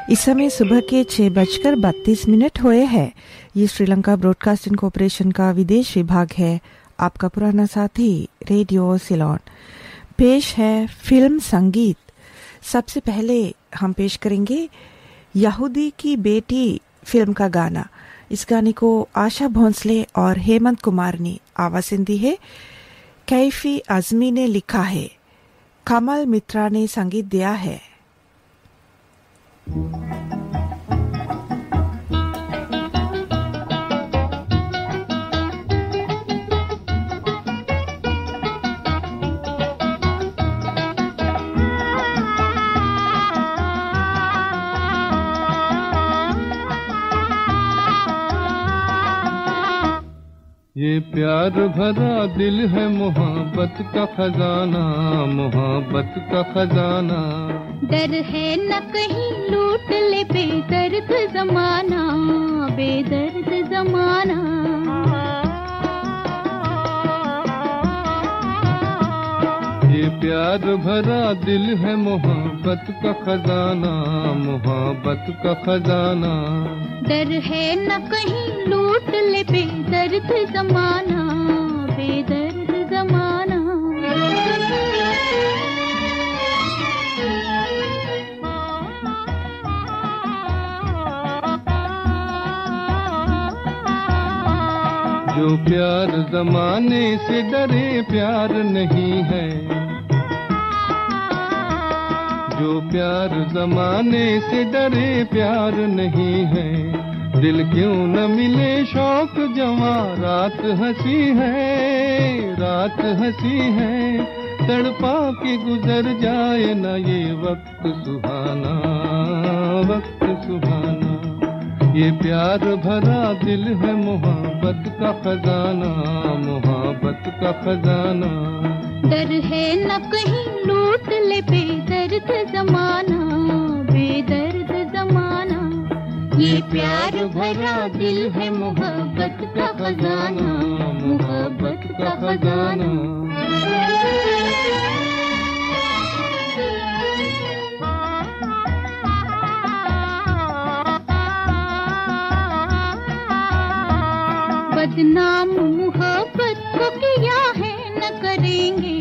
इस समय सुबह के 6:32 हुए हैं। ये श्रीलंका ब्रॉडकास्टिंग कॉरपोरेशन का विदेश विभाग है। आपका पुराना साथी रेडियो सिलोन। पेश है फिल्म संगीत। सबसे पहले हम पेश करेंगे यहूदी की बेटी फिल्म का गाना। इस गाने को आशा भोंसले और हेमंत कुमार ने आवाज़ दी है। कैफी आजमी ने लिखा है, कमल मित्रा ने संगीत दिया है। ये प्यार भरा दिल है मोहब्बत का खजाना, मोहब्बत का खजाना। डर है न कहीं लूट ले बेदर्द जमाना, बेदर्द जमाना। ये प्यार भरा दिल है मोहब्बत का खजाना, मोहब्बत का खजाना। डर है न कहीं लूट ले बेदर्द जमाना, बेदर्द जमाना। जो प्यार जमाने से डरे प्यार नहीं है, जो प्यार जमाने से डरे प्यार नहीं है। दिल क्यों न मिले शौक जवां, रात हंसी है, रात हंसी है। तड़पा के गुजर जाए न ये वक्त सुहाना, वक्त सुहाना। ये प्यार भरा दिल है मोहब्बत का खजाना, मोहब्बत का खजाना। डर है न कहीं लूट ले बेदर्द जमाना, बेदर्द जमाना। ये प्यार भरा दिल है मोहब्बत का खजाना, मोहब्बत का खजाना। बदनाम मोहब्बत को किया है न करेंगे,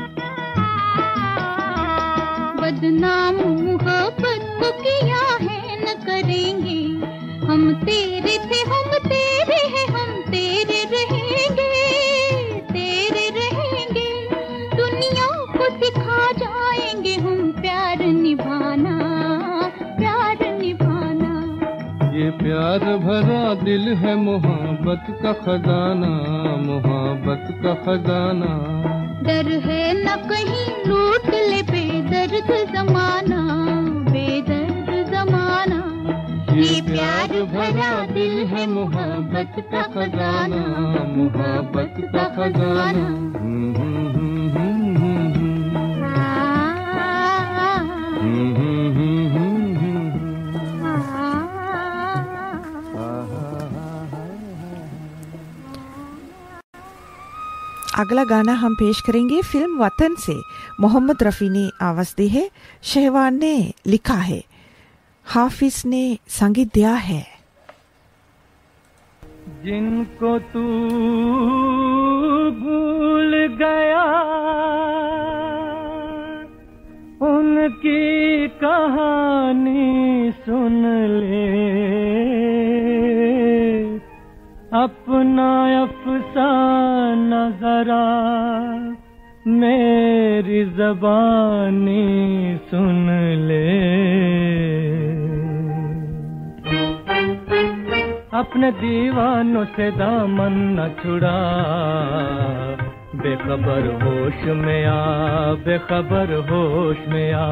बदनाम मोहब्बत को किया है न करेंगे। हम तेरे थे, हम तेरे हैं, हम तेरे रहेंगे, तेरे रहेंगे। दुनिया को दिखा जाएंगे हम प्यार निभाना, प्यार निभाना। ये प्यार भरा दिल है मोहब्बत का खजाना, मोहब्बत का खजाना। डर है न कहीं लूट ले बेदर्द जमाना, बेदर्द जमाना। ये प्यार भरा दिल है मोहब्बत का खजाना, मोहब्बत का खजाना। अगला गाना हम पेश करेंगे फिल्म वतन से। मोहम्मद रफ़ी ने आवाज़ दी है, शहवान ने लिखा है, हाफिज ने संगीत दिया है। जिनको तू भूल गया उनकी कहानी सुन ले, अपना अफसाना जरा मेरी ज़बानी सुन ले। अपने दीवानों से दामन न छुड़ा, बेखबर होश में आ, बेखबर होश में आ।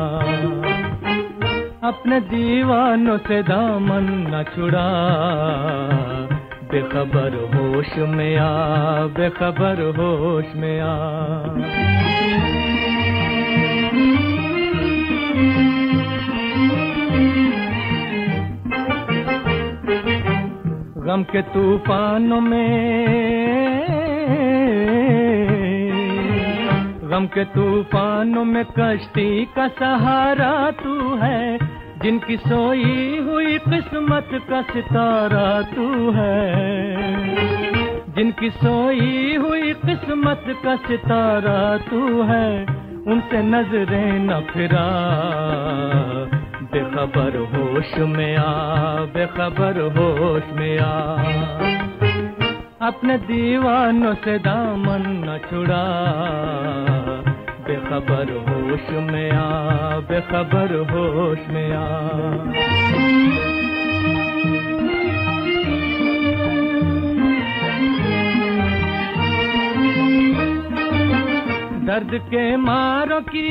अपने दीवानों से दामन न छुड़ा, बेखबर होश में आ, बेखबर होश में आ। गम के तूफानों में, गम के तूफानों में कश्ती का सहारा तू है। जिनकी सोई हुई किस्मत का सितारा तू है, जिनकी सोई हुई किस्मत का सितारा तू है, उनसे नजरें न फिरा, बेखबर होश में आ, बेखबर होश में आ, अपने दीवानों से दामन न छुड़ा, बेखबर होश में आ, बेखबर होश में आ। दर्द के मारों की,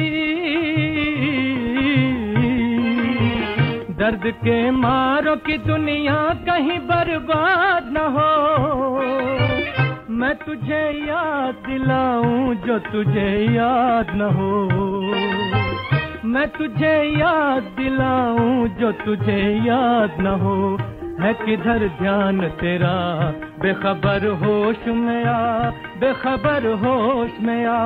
दर्द के मारों की दुनिया कहीं बर्बाद न हो, मैं तुझे याद दिलाऊं जो तुझे याद न हो, मैं तुझे याद दिलाऊं जो तुझे याद न हो, है किधर ध्यान तेरा, बेखबर होश में आ, बेखबर होश में आ।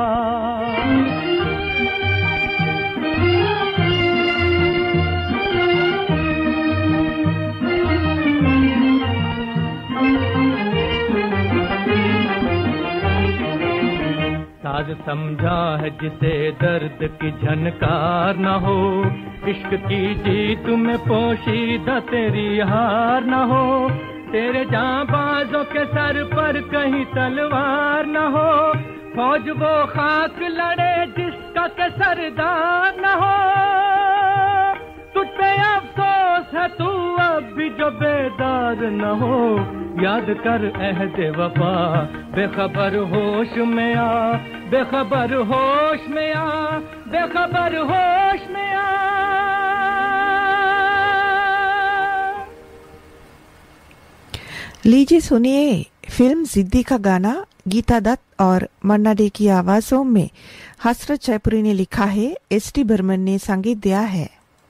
साज समझा है जिसे दर्द की झनकार न हो, इश्क की जीत में पोशीदा तेरी हार न हो, तेरे जांबाजों के सर पर कहीं तलवार न हो, फौज वो खाक लड़े जिसका के सरदार न हो, तुझ पे अफसोस है तू अब भी जो बेदार न हो, याद कर अहद वफा, बेखबर होश में आ, बेखबर होश में आ, बेखबर होश में आ। लीजिए सुनिए फिल्म जिद्दी का गाना, गीता दत्त और मन्ना डे की आवाजों में हसरत जयपुरी ने लिखा है, एस.टी. बर्मन ने संगीत दिया है।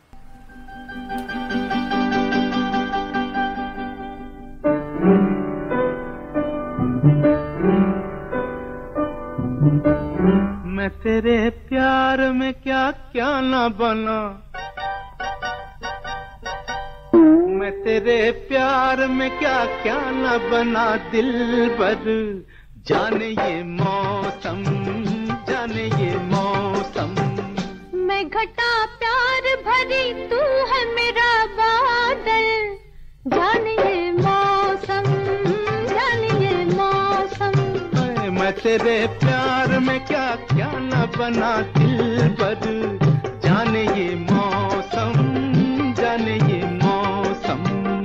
मैं तेरे प्यार में क्या क्या ना बना, मैं तेरे प्यार में क्या क्या ना बना, दिलबर जाने ये मौसम, जाने ये मौसम। मैं घटा प्यार भरी तू है मेरा बादल, जाने ये मौसम, जाने ये मौसम। मैं तेरे प्यार में क्या क्या न बना, दिलबर जाने ये मौसम, जाने ये मौसम।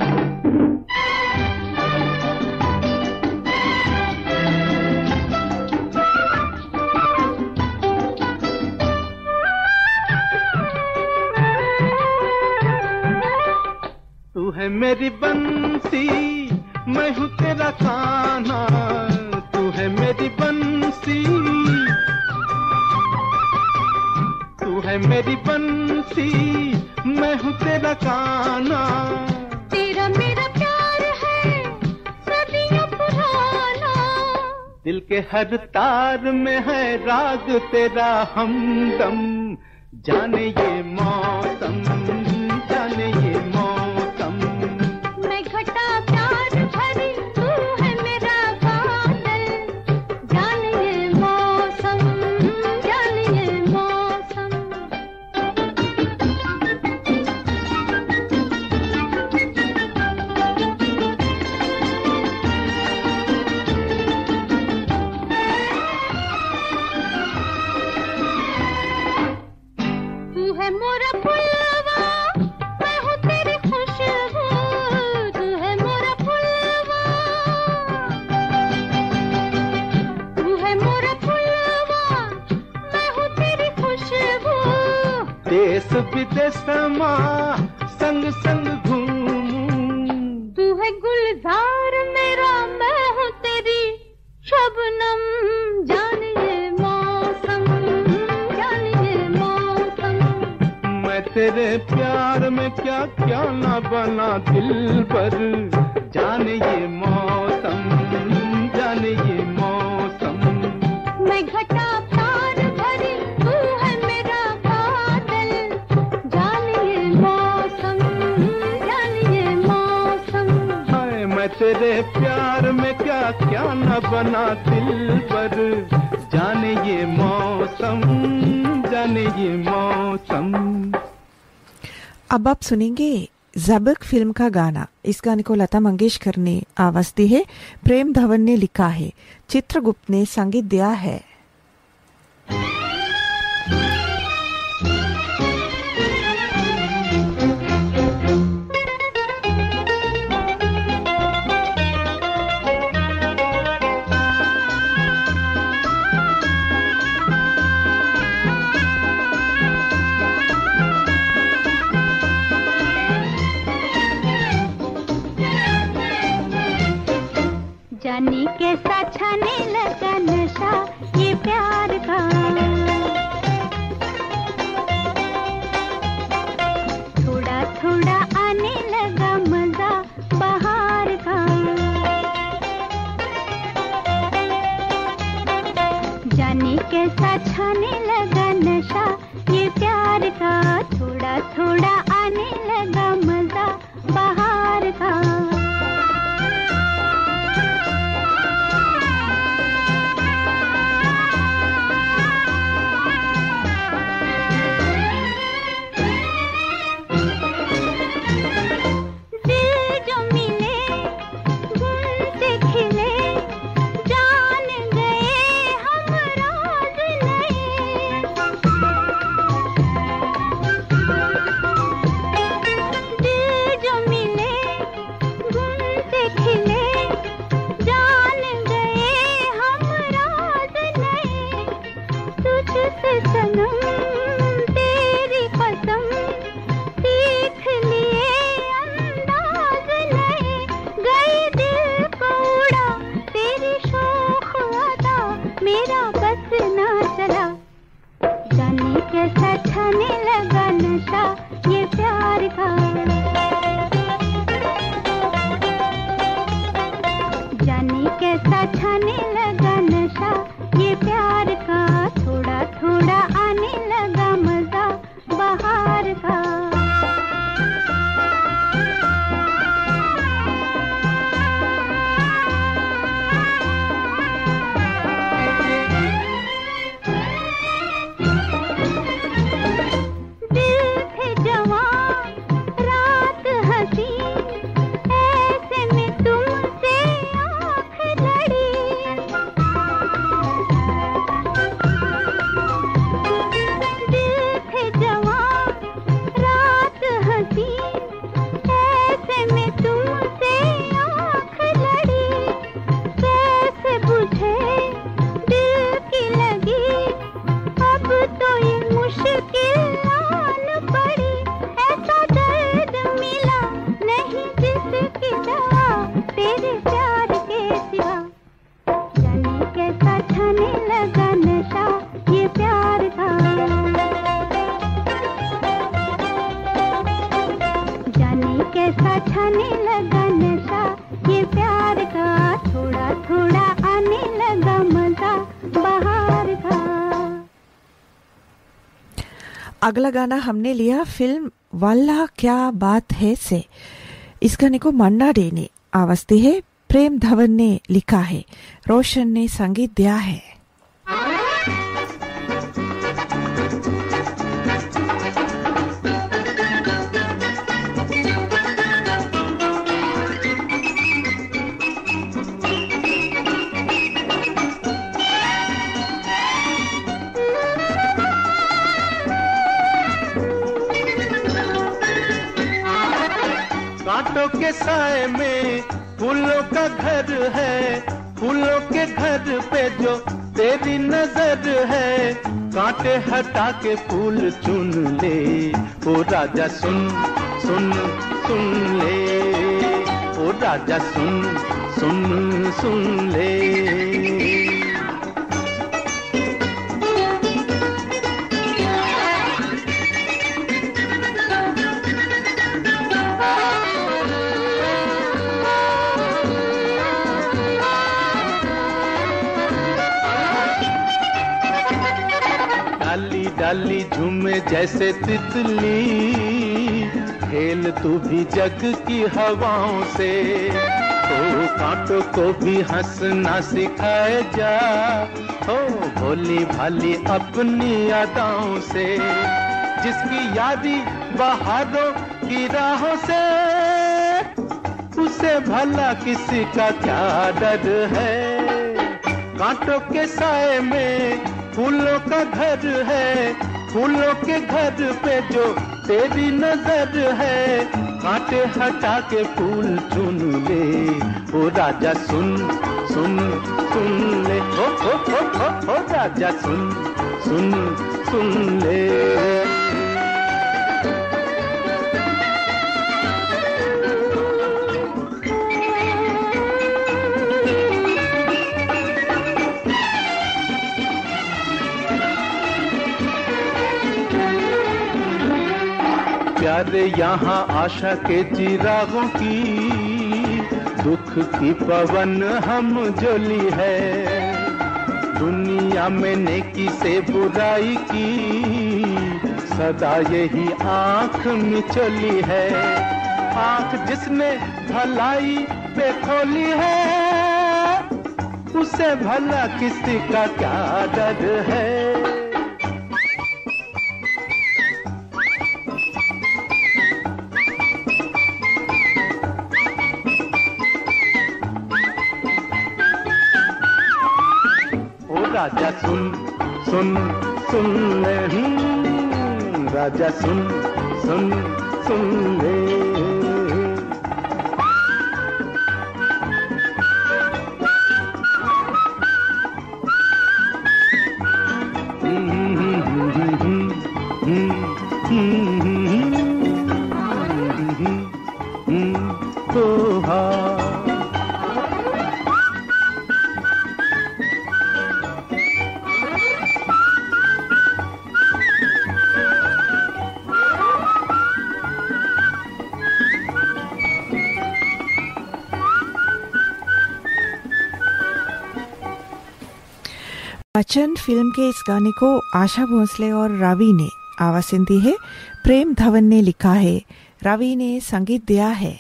तू है मेरी बंसी, मैं हूँ तेरा खाना, तू है मेरी बंसी, तू है मेरी बंसी, मैं हूँ तेरा खाना, तेरा मेरा प्यार है सदियों पुराना, दिल के हर तार में है राग तेरा हमदम, जाने ये मौसम, जाने ये मौसम। मैं घटा प्यार भरी तू है मेरा बादल, जाने ये मौसम, जाने ये मौसम। तू है मोरा फुलवा, मैं हूँ तेरी खुशबू, तू है मोरा फुलवा, तू है मोरा फुलवा, मैं हूँ तेरी खुशबू। देश विदेश माँ संग संग घूमूं, तू है गुलजार मेरा, मैं हूँ तेरी शबनम, जाने ये मौसम, जाने ये मौसम। मैं तेरे प्यार में क्या क्या न बना, दिलबर जाने ये मौसम, जाने ये मौसम। मैं घटा प्यार भरी तू है मेरा बादल, जाने ये मौसम। तेरे प्यार में क्या क्या न बना दिल पर, जाने ये मौसम, जाने ये मौसम। अब आप सुनेंगे ज़बक फिल्म का गाना। इस गाने को लता मंगेशकर ने आवाज दी है, प्रेम धवन ने लिखा है, चित्रगुप्त ने संगीत दिया है। जाने कैसा छाने लगा नशा ये प्यार का, थोड़ा थोड़ा आने लगा मजा बहार का। जाने कैसा छाने लगा नशा ये प्यार का, थोड़ा थोड़ा आने लगा मजा बहार का। अगला गाना हमने लिया फिल्म वाला क्या बात है से। इस गाने को मन्ना डे ने आवाज दी है, प्रेम धवन ने लिखा है, रोशन ने संगीत दिया है। कांटों के साए में फूलों का घर है, फूलों के घर पे जो तेरी नजर है, कांटे हटा के फूल चुन ले, ओ राजा सुन सुन सुन ले, ओ राजा सुन सुन सुन ले। डाली झूमे जैसे तितली, खेल तू भी जग की हवाओं से। कांटों को भी हंसना सिखाए जा, हो भोली भाली अपनी यादों से, जिसकी यादी बहारों की राहों से, उसे भला किसी का क्या डर है। कांटों के साए में फूलों का घर है, फूलों के घर पे जो तेरी नजर है, कांटे हटा के फूल चुन ले, ओ राजा सुन सुन सुन ले, ओ राजा सुन सुन सुन ले। प्यारे यहाँ आशा के चिरागों की, दुख की पवन हम जोली है, दुनिया में नेकी से बुराई की सदा यही आँख मिचोली है। आँख जिसने भलाई पे खोली है, उसे भला किसी का क्या डर है। राजा सुन सुन सुन ले, राजा सुन सुन सुन ले। बच्चन फिल्म के इस गाने को आशा भोसले और रावी ने आवाज़ दी है, प्रेम धवन ने लिखा है, रावी ने संगीत दिया है।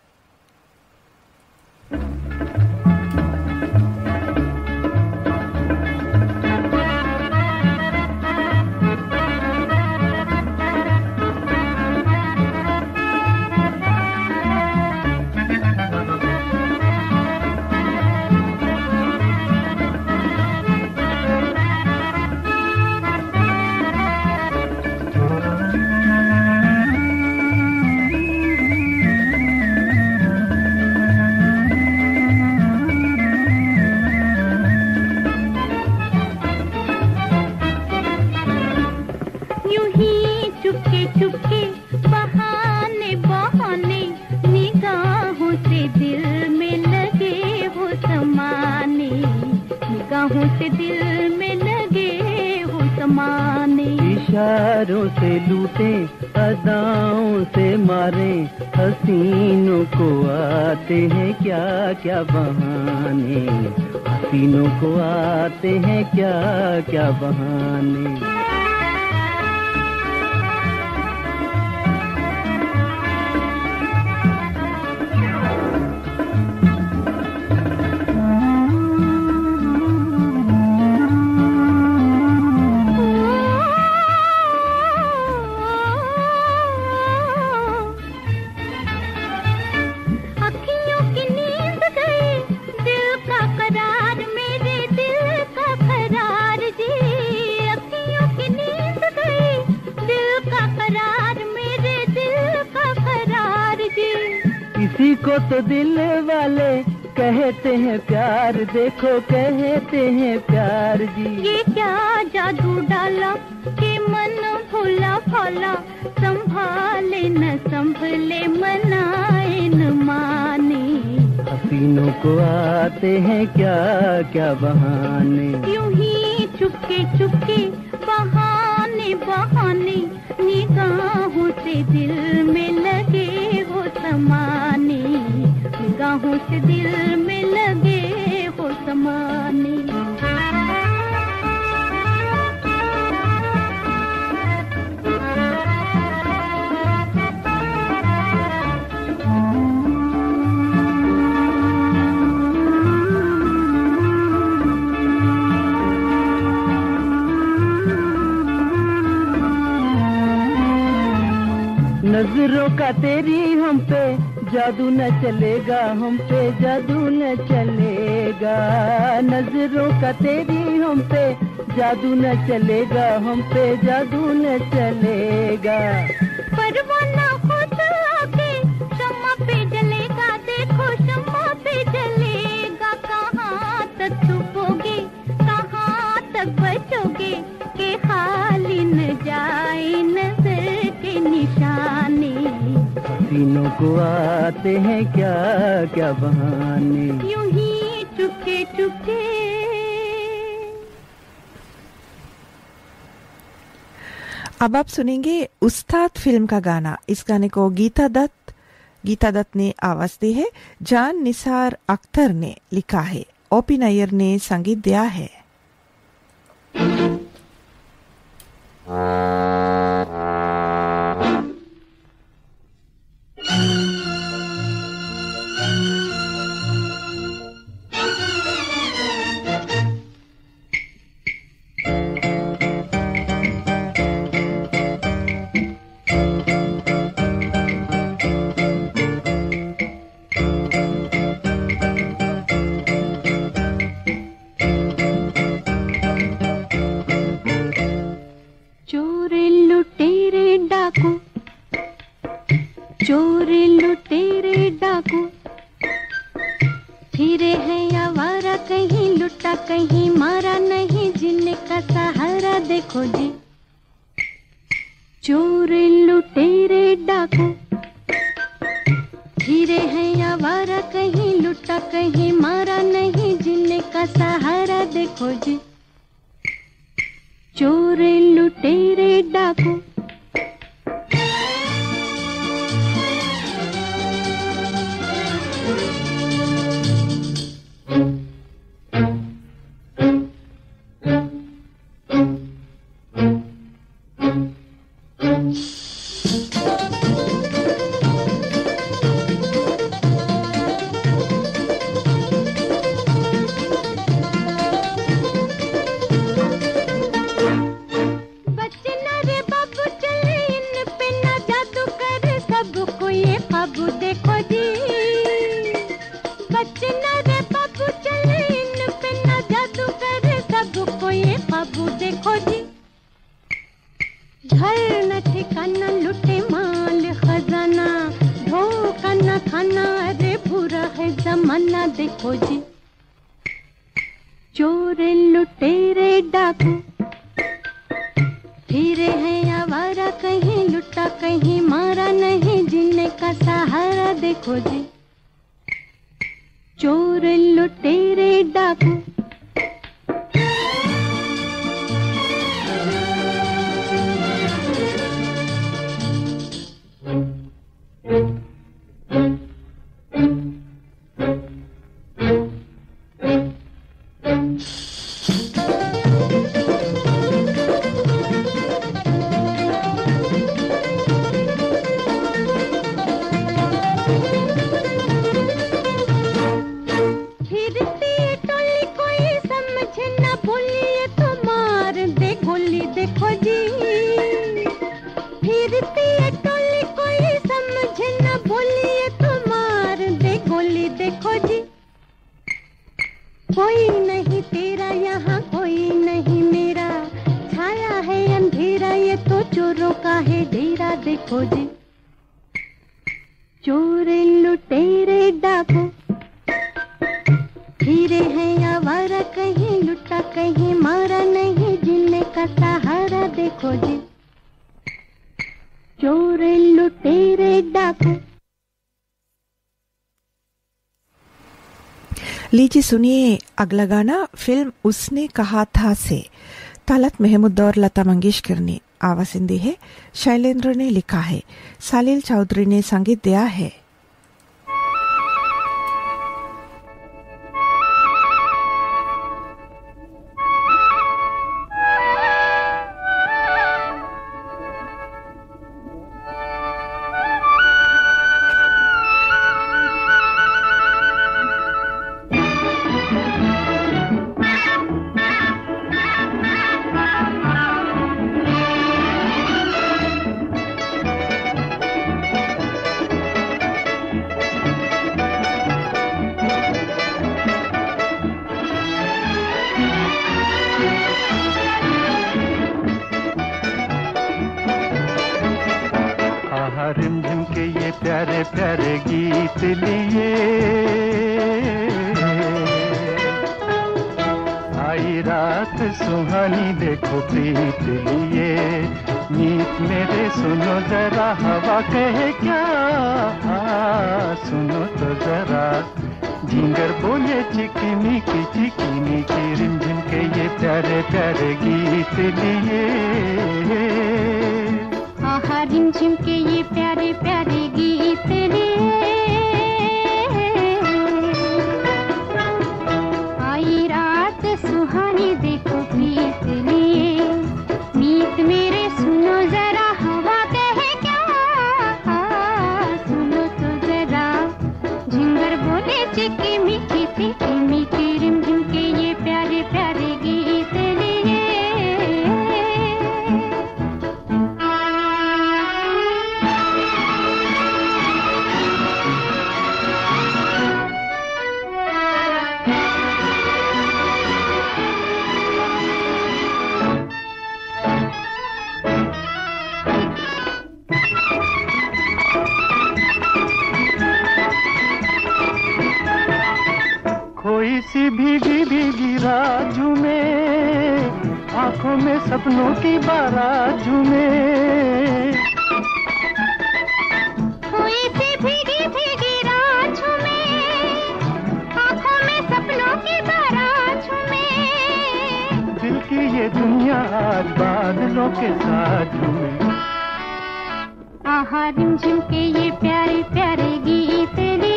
इशारों से लूटे, अदाओं से मारे, हसीनों को आते हैं क्या क्या बहाने, हसीनों को आते हैं क्या क्या बहाने। इसी को तो दिल वाले कहते हैं प्यार, देखो कहते हैं प्यार जी। ये क्या जादू डाला कि मन भोला भाला, संभाले न संभले मनाए न माने, हसीनों को आते हैं क्या क्या बहाने। यूं ही चुपके चुपके बहाने बहाने, निगाहों से दिल में लगे हो समाने, निगाहों से दिल में लगे हो समाने। नजरों का तेरी हम पे जादू न चलेगा, हम पे जादू न चलेगा। नजरों का तेरी हम पे जादू न चलेगा, हम पे जादू न चलेगा। परवाना खुद आके शम्मा पे जलेगा, देखो शम्मा पे जलेगा। कहाँ तक छुपोगे, कहाँ तक बचोगे, के खाली न जाए नजर के निशाने। तीनों को आते हैं क्या क्या बहाने, यूं ही चुपके चुपके। अब आप सुनेंगे उस्ताद फिल्म का गाना। इस गाने को गीता दत्त ने आवाज दी है, जान निसार अख्तर ने लिखा है, ओपी नैयर ने संगीत दिया है। चोरी लुटेरे डाकू फिरे हैं आवारा, कहीं लुटा कहीं मारा नहीं, जिनका सहारा देखो जी। चोरी लुटेरे डाकू फिरे हैं आवारा, कहीं लुटा कहीं मारा नहीं, जिनका सहारा देखो जी। चोरी लुटेरे डाकू देखो जी। चोर लुटेरे डाकू फिरे हैं आवारा, कहीं लुटा कहीं मारा नहीं, जिनका सहारा देखो जी। चोर लुटेरे डाकू कोई नहीं तेरा यहाँ कोई नहीं मेरा, छाया है अंधेरा ये तो चोरों का है डेरा देखो जी। चोर लुटेरे डाकू फिरे हैं आवारा, कहीं लुटा कहीं मारा नहीं, जिनका सहारा देखो जी। चोर लुटेरे डाकू। लीजिए सुनिए अगला गाना, फिल्म उसने कहा था से तलत महमूद और लता मंगेशकर ने आवाज दी है, शैलेंद्र ने लिखा है, सालिल चौधरी ने संगीत दिया है। प्यारे प्यारे गीत लिए। आई रात सुहानी देखो प्रीत लिए, मीत मेरे सुनो जरा हवा कहे क्या, सुनो तो जरा झिंगर बोले चिकी रिमझिम के ये प्यारे प्यारे गीत लिए। आहा रिमझिम के ये प्यारे प्यारे गीत लिए। आई रात सुहानी देखो प्रीत लिए, मीत मेरे सुनो जरा हवा कहे क्या, सुनो तो जरा झिंगर बोले चिकी मिठी रिमझिम के ये प्यारे प्यारे गीत लिए। कोई सी भीगी भीगी रात झूमे, आंखों में सपनों की बारात झूमे। कोई सी भीगी भीगी रात झूमे, आंखों में सपनों की बारात झूमे। दिल की ये दुनिया आज बादलों के साथ झूमे। आहा रिमझिम के ये प्यारे प्यारे गीत लिए।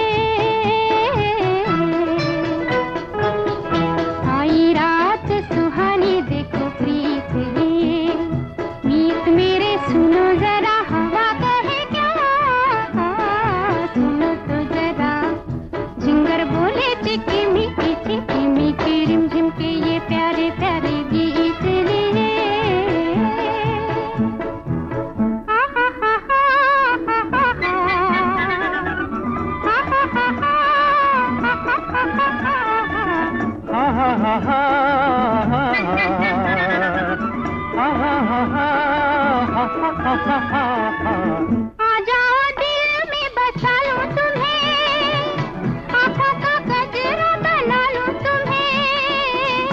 आई रात सुहानी देखो प्रीत लिए, मीत मेरे सुनो जरा हवा कहे क्या, सुनो तो जरा झिंगर बोले चिकी मिठी रिमझिम के ये प्यारे प्यारे गीत लिए। आ जाओ दिल में बसा लूं तुम्हें, आँखों का गजरा बना लूं तुम्हें।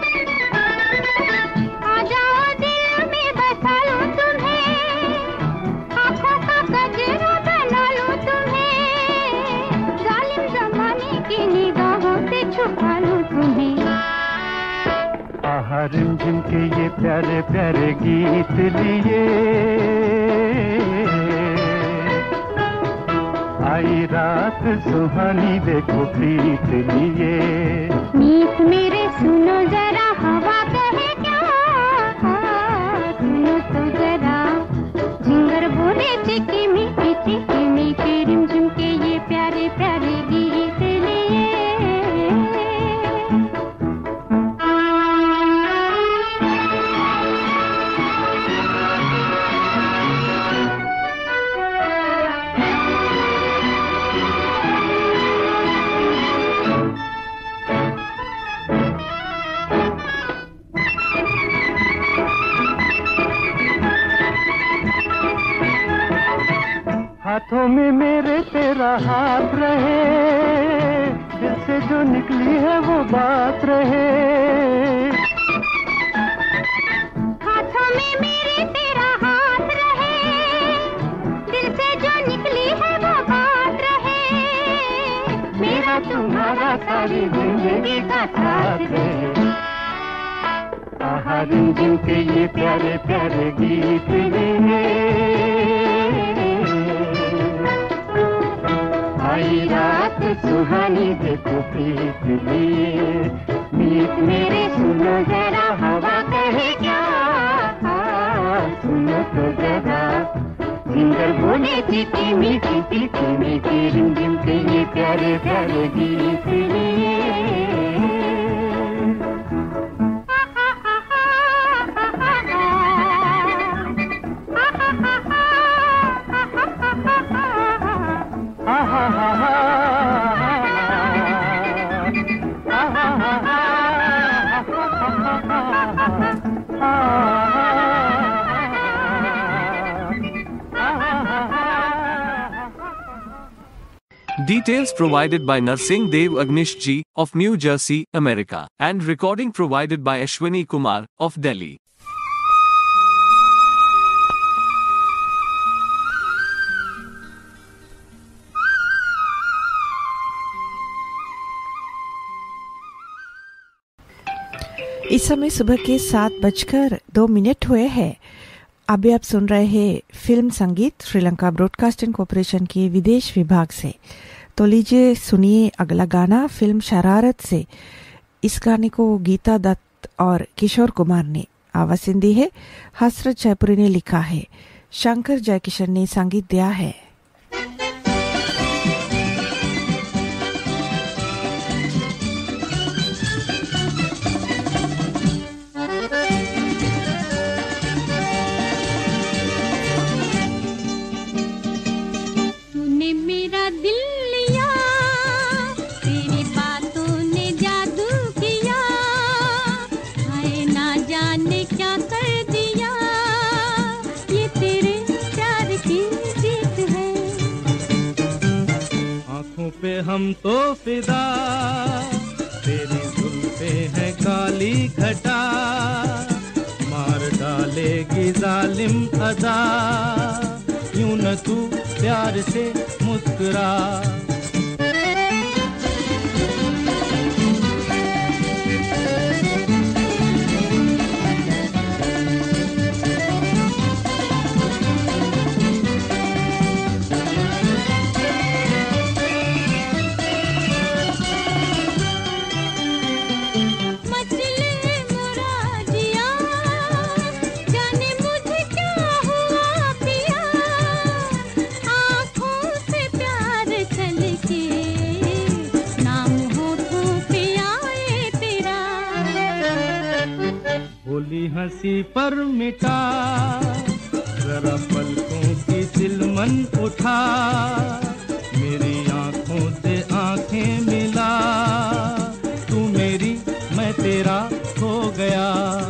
आ जाओ दिल में बसा लूं तुम्हें, आँखों का गजरा बना लूं तुम्हें। जालिम जमाने की निगाहों से छुपा लूं तुम्हें। आहा रिमझिम के ये प्यारे प्यारे गीत लिए। आई रात सुहानी देखो प्रीत लिए, मीत मेरे सुनो जरा हवा कहे क्या, सुनो तो जरा झिंगर बोले चिकी मिठी रिमझिम के ये प्यारे प्यारे गीत लिए। हाथों में मेरे तेरा हाथ रहे, दिल से जो निकली है वो बात रहे। हाथों में मेरे तेरा हाथ रहे, दिल से जो निकली है वो बात रहे। मेरा तुम्हारा सारी जिंदगी का साथ रहे। आहा रिमझिम के ये प्यारे प्यारे गीत लिए। आई रात सुहानी देखो प्रीत लिए, मीत मेरे सुनो जरा हवा कहे क्या, सुनो तो जरा झिंगर बोले चिकी मिठी रिमझिम के ये प्यारे प्यारे गीत लिए। Details provided by Narsingh Dev Agnish Ji of New Jersey, America, and recording provided by Ashwini Kumar of Delhi. इस समय सुबह के 7:02 हुए हैं। अभी आप सुन रहे हैं फिल्म संगीत श्रीलंका ब्रॉडकास्टिंग कॉर्पोरेशन के विदेश विभाग से। तो लीजिए सुनिए अगला गाना फिल्म शरारत से। इस गाने को गीता दत्त और किशोर कुमार ने आवाज़ दी है। हसरत जयपुरी ने लिखा है। शंकर जयकिशन ने संगीत दिया है। पे हम तो फिदा, तेरी जुल्फे हैं काली घटा, मार डालेगी जालिम अदा, यूं न तू प्यार से मुस्कुरा। हंसी पर मिटा, जरा पलकों की सिलमन उठा, मेरी आंखों से आंखें मिला, तू मेरी मैं तेरा हो गया।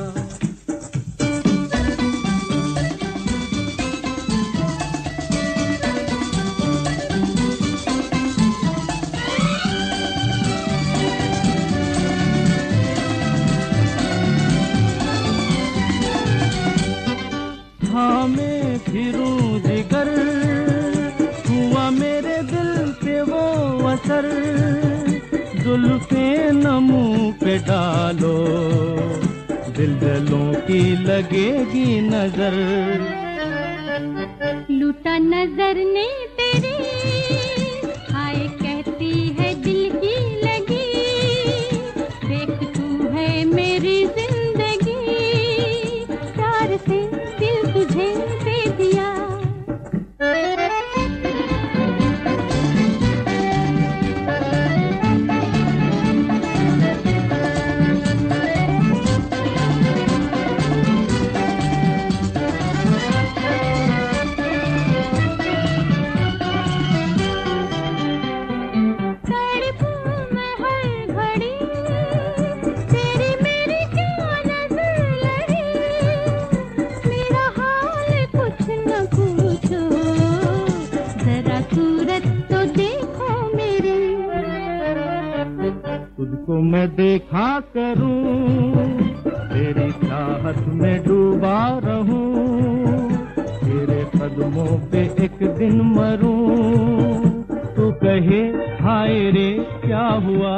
मैं फिरूं जिगर, हुआ मेरे दिल पे वो असर, जुल्फे न मुंह पे डालो, दिलजलों की लगेगी नजर। लूटा नजर ने तेरी, हाय कहती है दिल की लगी, देख तू है मेरी जिंदगी, प्यार से दिल तुझे दे दिया। तुझको मैं देखा करूं, तेरी चाहत में डूबा रहूं, तेरे कदमों पे एक दिन मरूं, तू कहे हाय रे क्या हुआ।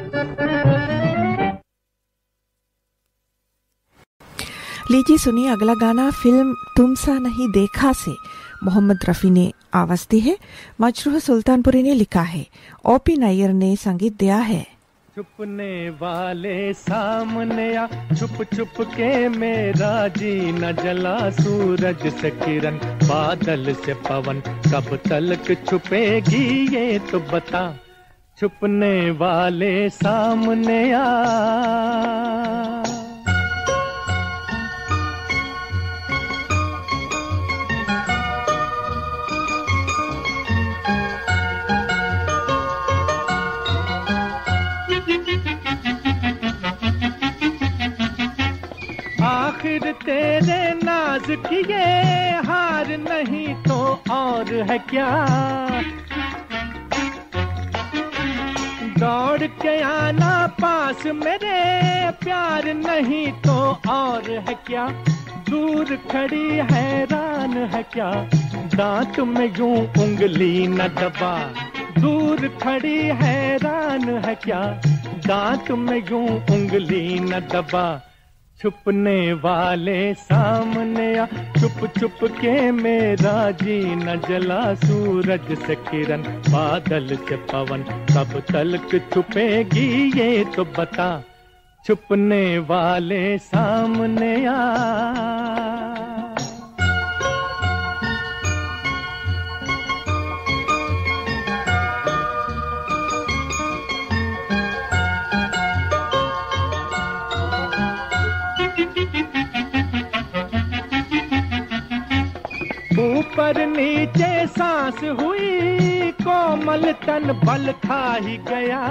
लीजिए सुनिए अगला गाना फिल्म तुम सा नहीं देखा से। मोहम्मद रफी ने आवाज दी है। मजरूह सुल्तानपुरी ने लिखा है। ओपी नायर ने संगीत दिया है। छुपने वाले सामने आ, छुप छुप के मेरा जीना जला, सूरज से किरण बादल से पवन, कब तलक छुपेगी ये तो बता। छुपने वाले सामने आ, आखिर तेरे नाज किए हार नहीं तो और है क्या। के आना पास मेरे, प्यार नहीं तो और है क्या, दूर खड़ी हैरान है क्या, दांत में यूं उंगली न दबा, दूर खड़ी हैरान है क्या, दांत में यूं उंगली न दबा, छुपने वाले सामने आ, छुप छुप के मेरा जी न जला, सूरज से किरण बादल से पवन, कब तलक छुपेगी ये तो बता, छुपने वाले सामने आ। ऊपर नीचे सांस हुई, कोमल तन बल खा ही गया,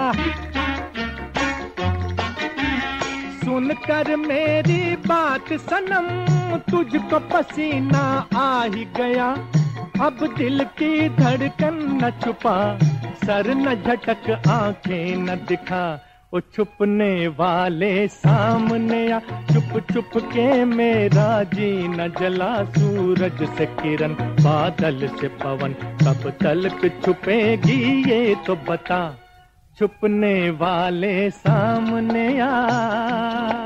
सुनकर मेरी बात सनम तुझको पसीना आ ही गया, अब दिल की धड़कन न छुपा, सर न झटक आंखें न दिखा, ओ छुपने वाले सामने आ, छुप छुप के मेरा जी न जला, सूरज से किरण बादल से पवन, कब तलक छुपेगी ये तो बता, छुपने वाले सामने आ।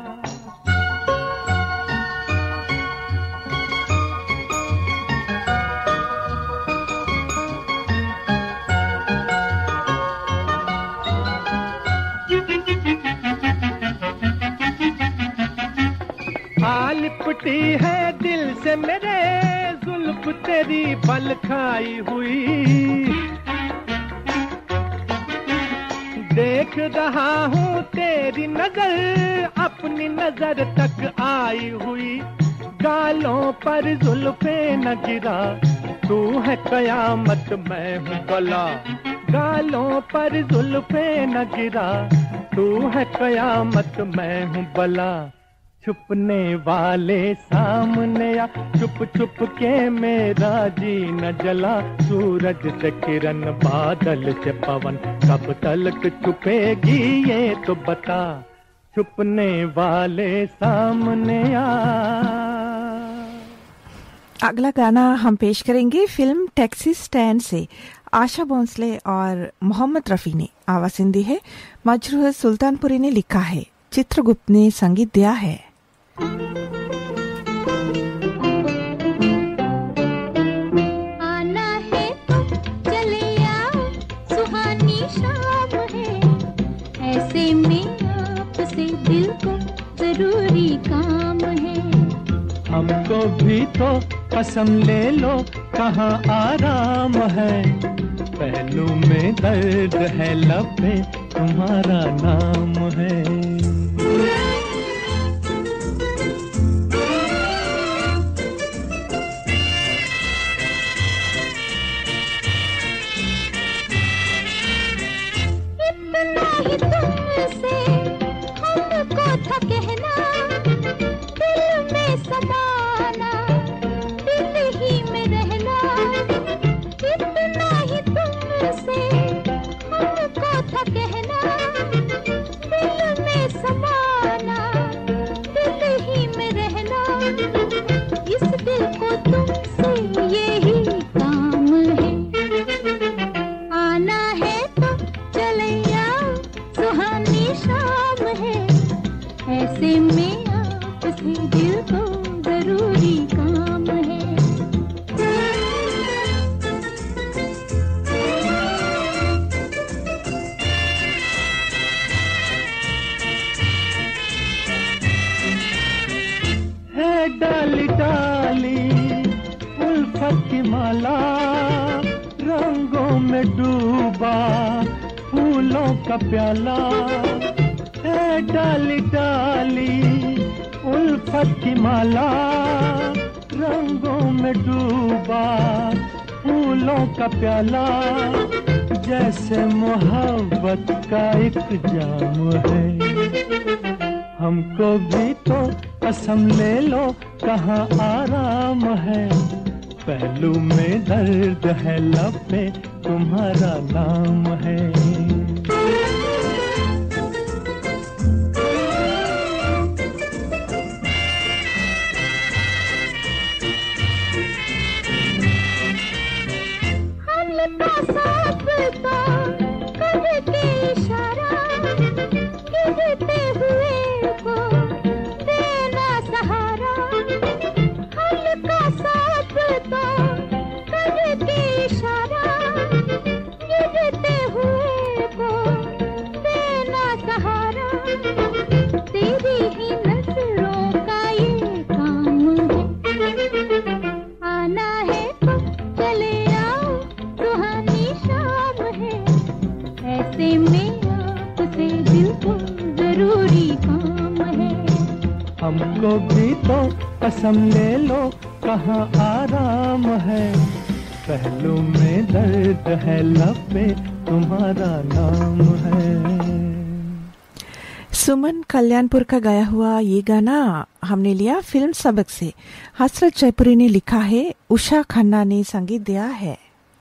लिपटी है दिल से मेरे, जुल्फ तेरी बल खाई हुई, देख रहा हूँ तेरी नजर अपनी नजर तक आई हुई, गालों पर जुल्फे न गिरा, तू है कयामत मैं हूँ गला, गालों पर जुल्फे न गिरा, तू है कयामत मैं हूँ बला, छुपने वाले सामने आ, छुप छुप के मेरा जी न जला, सूरज से किरण बादल से पवन, कब तलक छुपेगी ये तो बता, छुपने वाले सामने आ। अगला गाना हम पेश करेंगे फिल्म टैक्सी स्टैंड से, आशा भोंसले और मोहम्मद रफी ने आवाज दी है, मजरूह सुल्तानपुरी ने लिखा है, चित्रगुप्त ने संगीत दिया है। आना है तो चले आओ, सुहानी शाम है, ऐसे में आपसे दिल को जरूरी काम है, हमको भी तो कसम ले लो कहाँ आराम है, पहलू में दर्द है लब पे तुम्हारा नाम है, डाली डाली उल्फत की माला, रंगों में डूबा फूलों का प्याला, है डाली डाली उल्फत की माला, रंगों में डूबा फूलों का प्याला, जैसे मोहब्बत का एक जाम है, हमको भी तो कसम ले लो कहाँ आराम है, पहलू में दर्द है लब पे तुम्हारा नाम है। हमको भी तो कसम ले लो कहाँ आराम है, पहलू में दर्द है, लब पे तुम्हारा नाम है। सुमन कल्याणपुर का गाया हुआ ये गाना हमने लिया फिल्म सबक से। हसरत जयपुरी ने लिखा है, उषा खन्ना ने संगीत दिया है।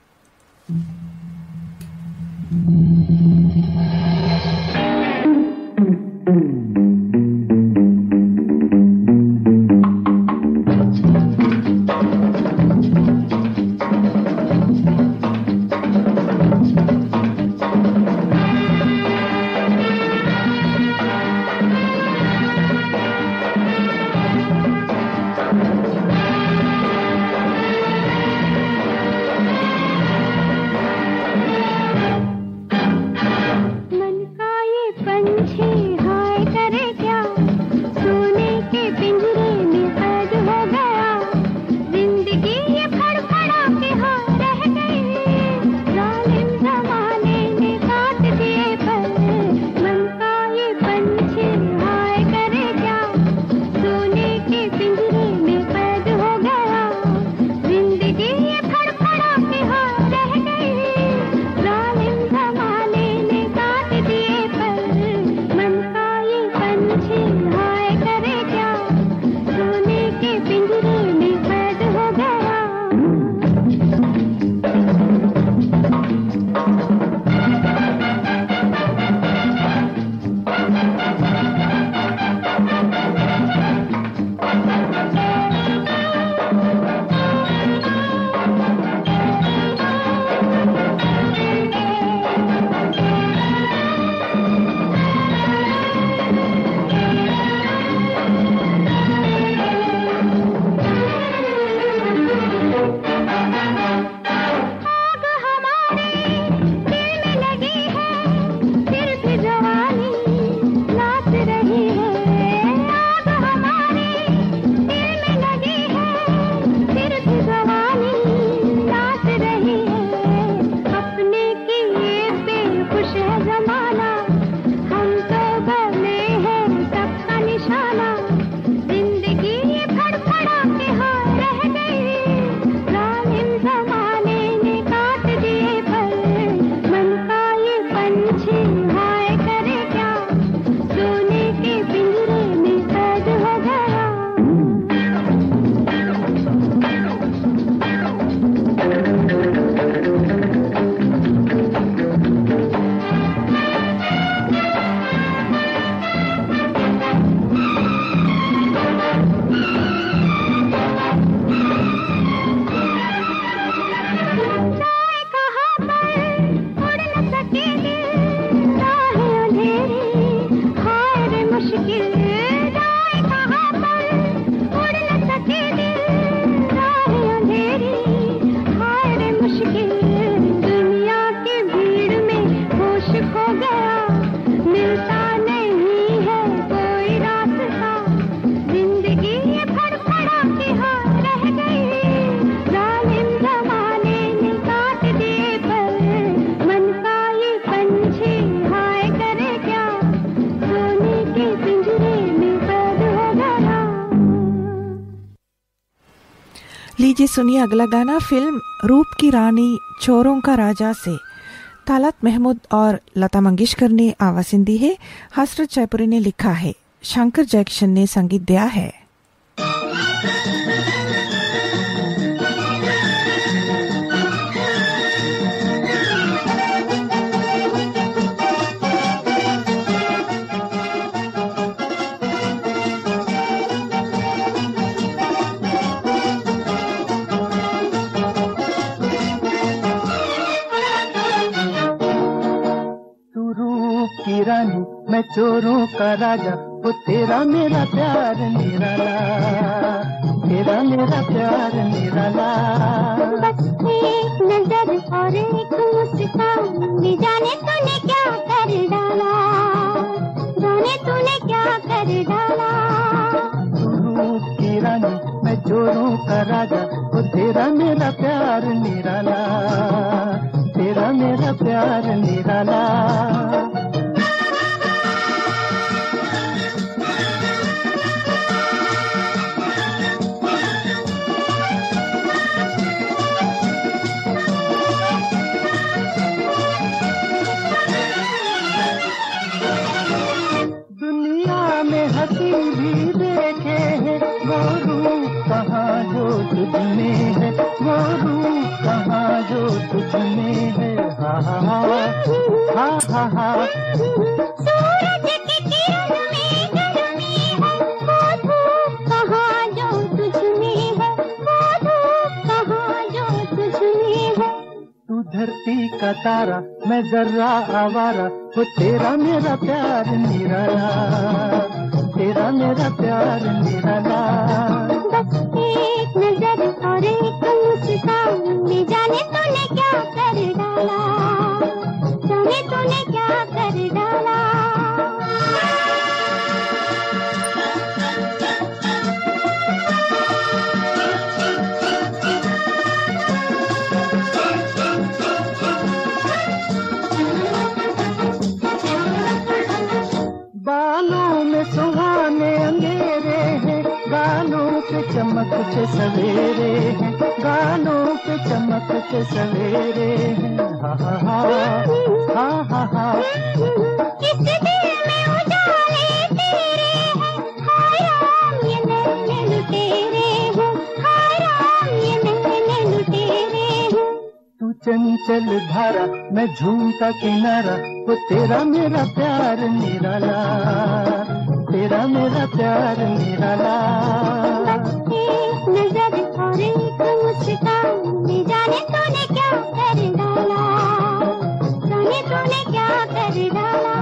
लीजिए सुनिए अगला गाना फिल्म रूप की रानी चोरों का राजा से। तालत महमूद और लता मंगेशकर ने आवाज़ दी है, हसरत जयपुरी ने लिखा है, शंकर जयकिशन ने संगीत दिया है। की रानी मैं चोरों का राजा, वो तेरा मेरा प्यार निराला, तेरा मेरा प्यार निराला। बस एक नजर और एक मुस्कान, जाने तूने क्या कर डाला, जाने तूने क्या कर डाला। रूप की रानी मैं चोरों का राजा, वो तेरा मेरा प्यार निराला, तेरा मेरा प्यार निराला। दुनिया में हंसी भी देखे हैं, वो रूप कहाँ जो तुझ में है, वो रूप कहाँ जो तुझ में है। हा हा हा हा हा हा। सूरज की किरण में गर्मी है, वो धूप कहाँ जो तुझ में है, वो धूप कहाँ जो तुझ में है। तू धरती का तारा मैं जर्रा आवारा, वो तेरा मेरा प्यार निराला, तेरा मेरा प्यार निराला। बस एक नजर और एक मुस्कान, जाने तूने क्या कर डाला, जाने तूने क्या कर डाला। बालों में सुहाने अंधेरे हैं, गालों पे चमक के सवेरे हैं, गालों पे चमक के सवेरे हैं। हा हा हा हा हा हा। किस दिल में उजाले तेरे हैं, हाय राम ये नैने लुटेरे हैं, हाय राम ये नैने लुटेरे हैं। तू चंचल धारा मैं झूमता किनारा, वो तेरा मेरा प्यार निराला, तेरा मेरा प्यार निराला। बस एक नजर और एक मुस्कान, जाने तूने क्या कर डाला, जाने तूने क्या कर डाला।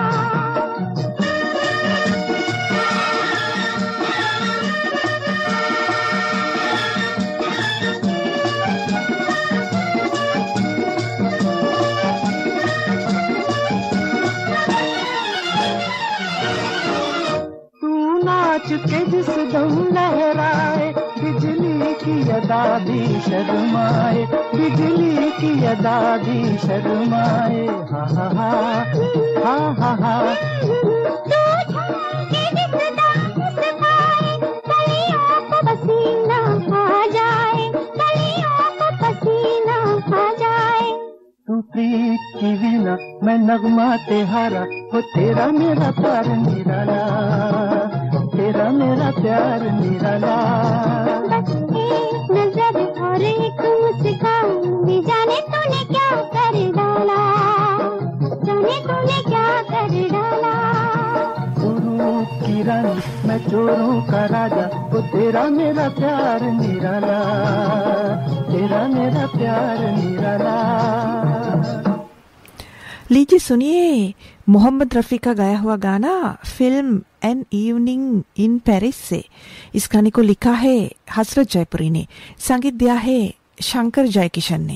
नाच के जिस दम लहराए, बिजली की अदा भी शर्माए, बिजली की अदा भी शर्माए। हा हा हा हा हा हा। तू झुमके जिस दम मुस्काए, कलियों को पसीना आ जाए, कलियों को पसीना आ जाए। तू प्रीत की वीणा मैं नगमा तेहारा, वो तेरा मेरा प्यार निराला, तेरा मेरा प्यार निराला। बस एक नजर और एक मुस्कान, जाने तूने क्या कर डाला, जाने तूने क्या कर डाला। रूप की रानी मैं चोरों का राजा, वो तेरा मेरा प्यार निराला, तेरा मेरा प्यार निराला। लीजिए सुनिए मोहम्मद रफ़ी का गाया हुआ गाना film An Evening in Paris से। इस गाने को लिखा है हसरत जयपुरी ने, संगीत दिया है शंकर जयकिशन ने।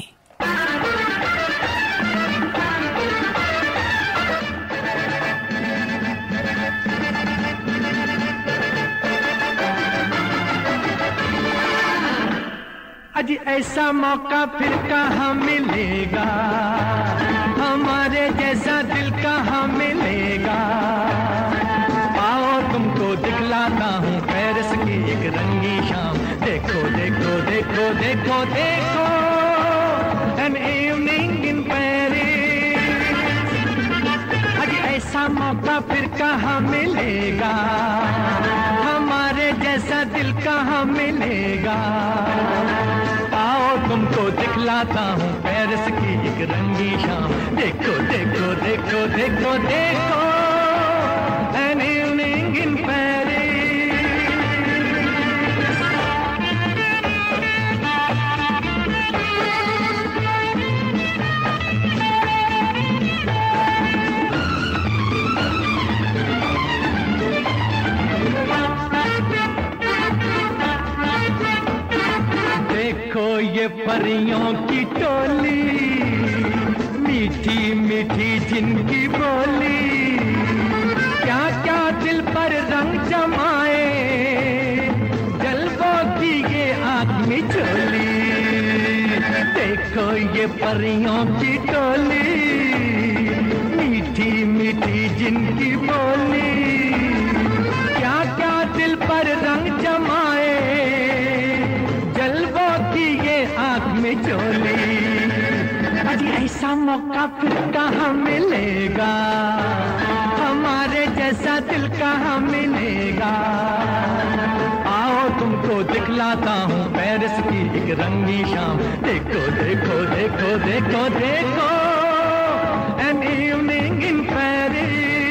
आज ऐसा मौका फिर कहाँ मिलेगा, हमारे जैसा दिल कहाँ मिलेगा। आओ तुमको दिखलाता हूँ पेरिस की एक रंगी शाम, देखो देखो देखो देखो देखो एन इवनिंग इन पेरिस। आज ऐसा मौका फिर कहाँ मिलेगा, हमारे जैसा दिल कहाँ मिलेगा। आओ तुमको दिखलाता हूँ पेरिस की एक रंगी शाम, देखो देखो देखो देखो देखो एन इवनिंग इन पेरिस। ये परियों की टोली, मीठी मीठी जिनकी बोली, क्या क्या दिल पर रंग जमाए, जलवों की ये आँख मिचोली। देखो ये परियों की टोली, मीठी मीठी जिनकी बोली, क्या क्या दिल पर रंग जमाए, जलवों की ये आँख मिचोली। अजी ऐसा मौका फिर कहाँ मिलेगा, हमारे जैसा दिल कहाँ मिलेगा। आओ तुमको दिखलाता हूँ पेरिस की एक रंगी शाम। देखो देखो देखो देखो देखो, एन इवनिंग इन पेरिस।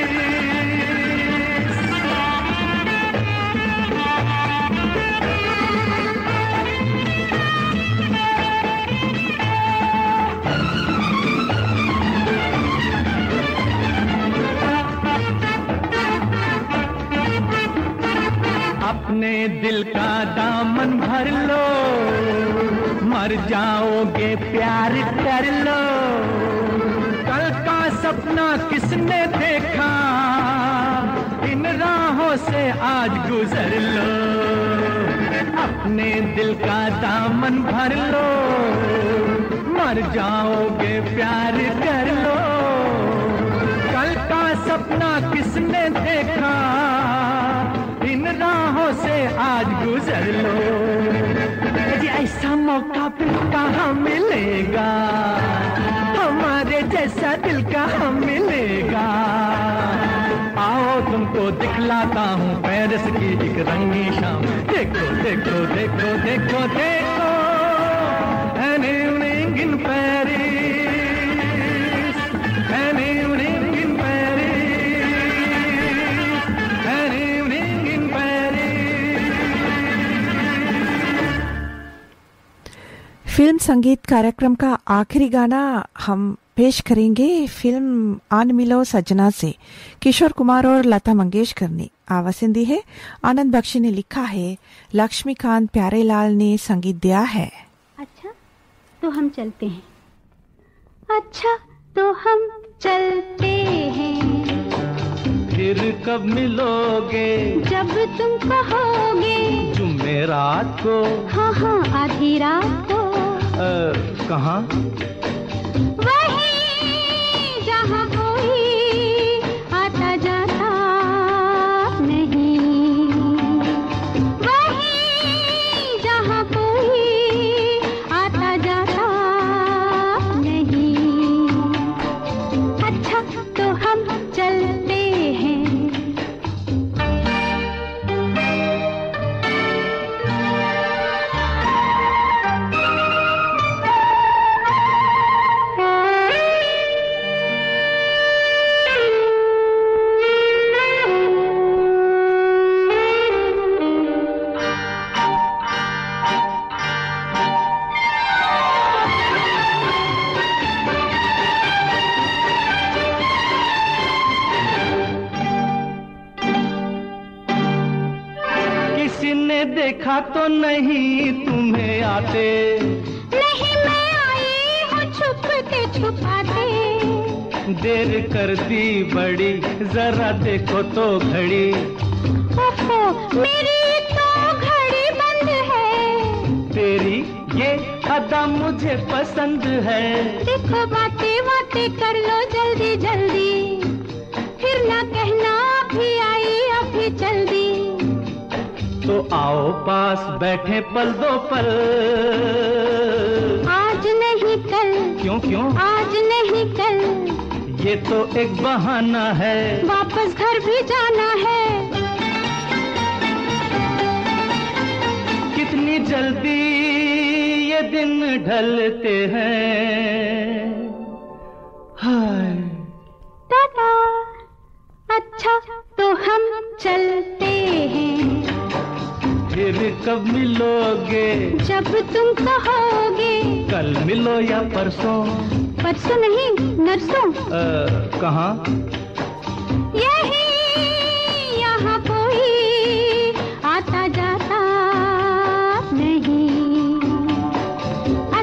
अपने दिल का दामन भर लो, मर जाओगे प्यार कर लो। कल का सपना किसने देखा, इन राहों से आज गुजर लो। अपने दिल का दामन भर लो, मर जाओगे प्यार कर लो। कल का सपना किसने देखा, इन राहों से आज गुजर लो। जी ऐसा मौका फिर कहाँ मिलेगा, हमारे जैसा दिल कहाँ मिलेगा। आओ तुमको दिखलाता हूँ पेरिस की एक रंगी शाम। देखो देखो देखो देखो देखो, An Evening in Paris, An Evening in Paris, An Evening in Paris. Film संगीत कार्यक्रम का आखिरी गाना हम पेश करेंगे फिल्म आन मिलो सजना से। किशोर कुमार और लता मंगेशकर ने आवाज दी है, आनंद बख्शी ने लिखा है, लक्ष्मीकांत प्यारेलाल ने संगीत दिया है। अच्छा तो हम चलते हैं, अच्छा तो हम चलते हैं, फिर कब मिलोगे, जब तुम कहोगे, जुमेरात को। हाँ हाँ आधी रात को। कहाँ? वहीं जहाँ कोई आता जाता नहीं, वहीं जहाँ कोई आता जाता नहीं। अच्छा तो हम चलते हैं, देखा तो नहीं तुम्हें आते, नहीं मैं आई हूँ छुप के छुपाते। देर कर दी बड़ी, जरा देखो तो घड़ी। ओहो मेरी तो घड़ी बंद है, तेरी ये अदा मुझे पसंद है। देखो बातें बातें कर लो जल्दी जल्दी, फिर ना कहना अभी आई अभी चल दी। तो आओ पास बैठे पल दो पल, आज नहीं कल। क्यों क्यों? आज नहीं कल, ये तो एक बहाना है, वापस घर भी जाना है। कितनी जल्दी ये दिन ढलते हैं, हाय। टाटा। अच्छा तो हम चलते हैं, फिर कब मिलोगे, जब तुम कहोगे, कल मिलो या परसों। परसों नहीं नरसों। कहाँ? यही यहाँ कोई आता जाता नहीं।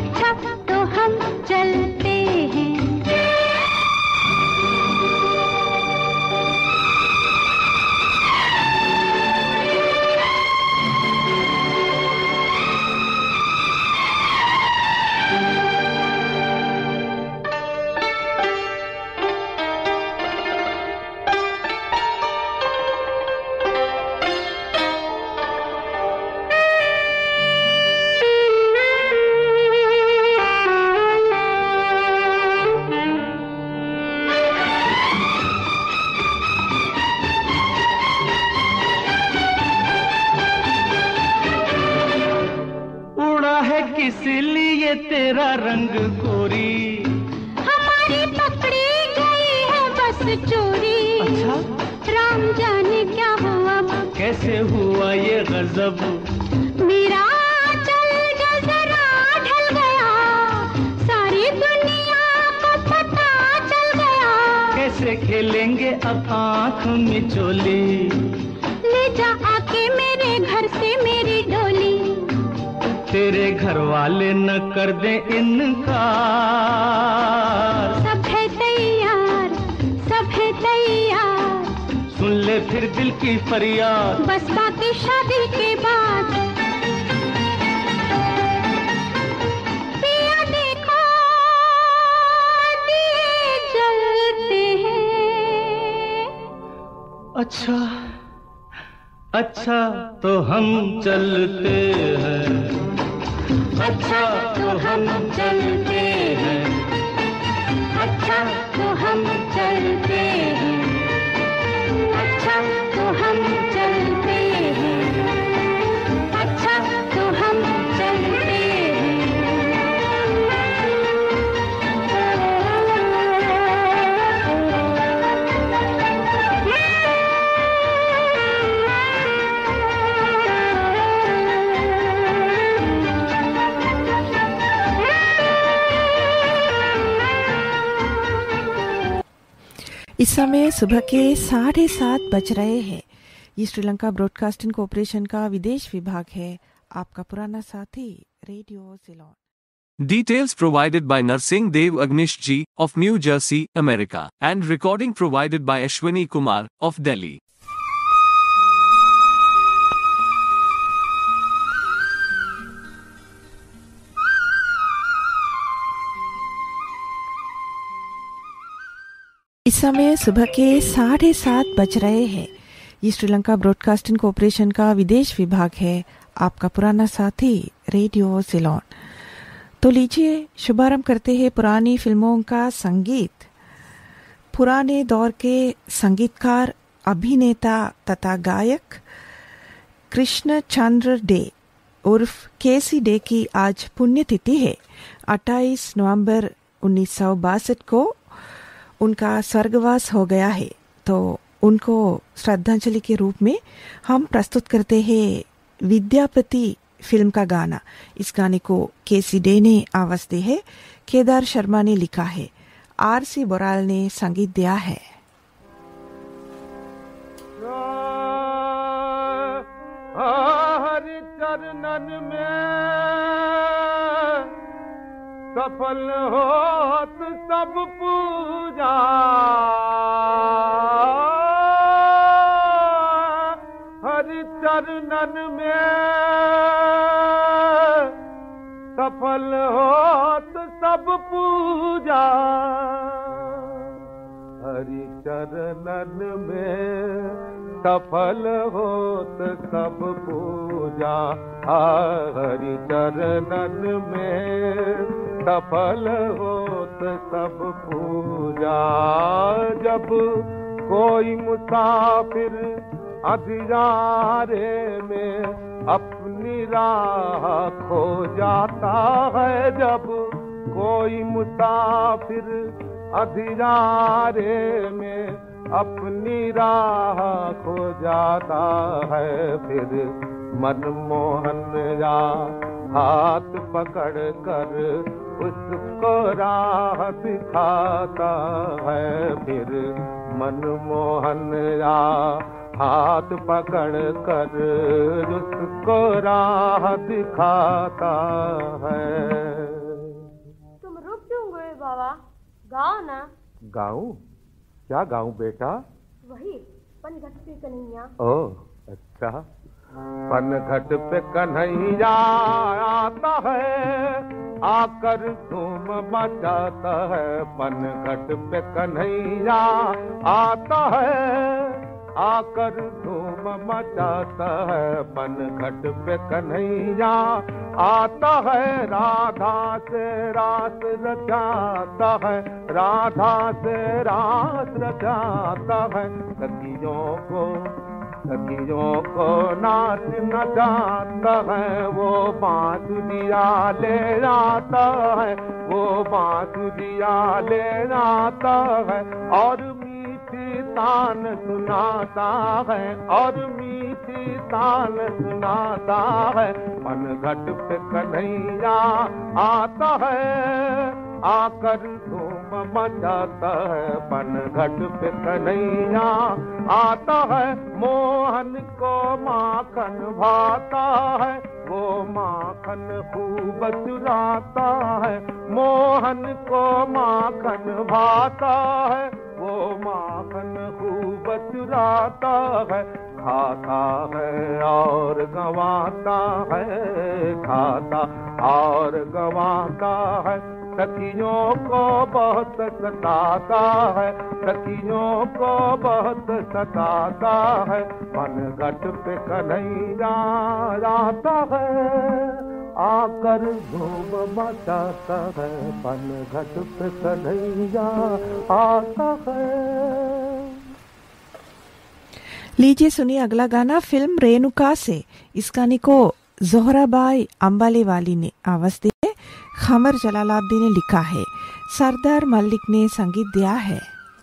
तेरा रंग गोरी, हमारी पकड़ी गई है बस चोरी। अच्छा राम जाने क्या हुआ, कैसे हुआ ये गजब, मेरा चल जो जरा ढल गया, सारी दुनिया को पता चल गया। कैसे खेलेंगे अब आँख में चोली, ले जा आके मेरे घर से मेरी डोली। तेरे घर वाले न कर दे इनकार, सब है तैयार, सब है तैयार, सुन ले फिर दिल की फरियाद, बस बाकी शादी के बाद। पिया देखो दिए जलते हैं। अच्छा अच्छा तो हम चलते हैं, अच्छा तो हम चलते हैं, अच्छा तो हम चलते हैं, अच्छा तो हम चलते हैं, अच्छा तो हम चलते हैं। इस समय सुबह के 7:30 बज रहे हैं। ये श्रीलंका ब्रॉडकास्टिंग कॉरपोरेशन का विदेश विभाग है। आपका पुराना साथी Radio Ceylon. Details provided by Narsingh Dev Agnish Ji of New Jersey, America, and recording provided by Ashwini Kumar of Delhi. इस समय सुबह के 7:30 बज रहे हैं। ये श्रीलंका ब्रॉडकास्टिंग कॉरपोरेशन का विदेश विभाग है। आपका पुराना साथी रेडियो सिलोन। तो लीजिए शुभारंभ करते हैं पुरानी फिल्मों का संगीत। पुराने दौर के संगीतकार, अभिनेता तथा गायक कृष्ण चंद्र डे उर्फ केसी डे की आज पुण्यतिथि है। 28 नवंबर 1962 को उनका स्वर्गवास हो गया है। तो उनको श्रद्धांजलि के रूप में हम प्रस्तुत करते हैं विद्यापति फिल्म का गाना। इस गाने को केसी डे ने आवाज दी है, केदार शर्मा ने लिखा है, आर.सी. बोराल ने संगीत दिया है। हरि चरणन में सफल होत सब पूजा, हरि चरणन में सफल होत सब पूजा, हरि चरणन में सफल होत सब पूजा, हरि चरणन में सफल होत सब पूजा। जब कोई मुसाफिर अंधियारे में अपनी राह खो जाता है, जब कोई मुसाफिर अंधियारे में अपनी राह खो जाता है, फिर मनमोहन या हाथ पकड़ कर उसको राह दिखाता है, फिर मनमोहन या हाथ पकड़ कर उसको राह दिखाता है। तुम रुक क्यों गए बाबा? गाओ ना। गाऊं? क्या गाऊं बेटा? वही पनघट पे कन्हैया। ओह अच्छा। पनघट पे कन्हैया आता है, आकर धूम मचाता है, पनघट पे कन्हैया आता है, आकर धूम मचाता है, पनघट पे कन्हैया आता है, राधा से रास रचाता है, राधा से रास रचाता है, सखियों को सखियों को नाच न जाता है, वो बांसुरिया ले आता है, वो बांसुरिया ले आता है, और मीठी तान सुनाता है, और मीठी तान सुनाता है। पनघट पे कन्हैया आता है, आकर धूम मचाता है। पनघट पे कन्हैया आता है, मोहन को माखन भाता है, वो माखन खूब चुराता है। मोहन को माखन भाता है, वो माखन खूब चुराता है। खाता है और गंवाता है, खाता और गंवाता है। सखियों को बहुत सताता है, सखियों को बहुत सताता है। पनघट पे कन्हैया आता है, आकर धूम मचाता है। पनघट पे कन्हैया आता है। लीजिए सुनिए अगला गाना फिल्म रेणुका से। इस गाने को जोहराबाई अंबाले वाली ने आवाज दी है, खमर जलालाब्दी ने लिखा है, सरदार मलिक ने संगीत दिया है।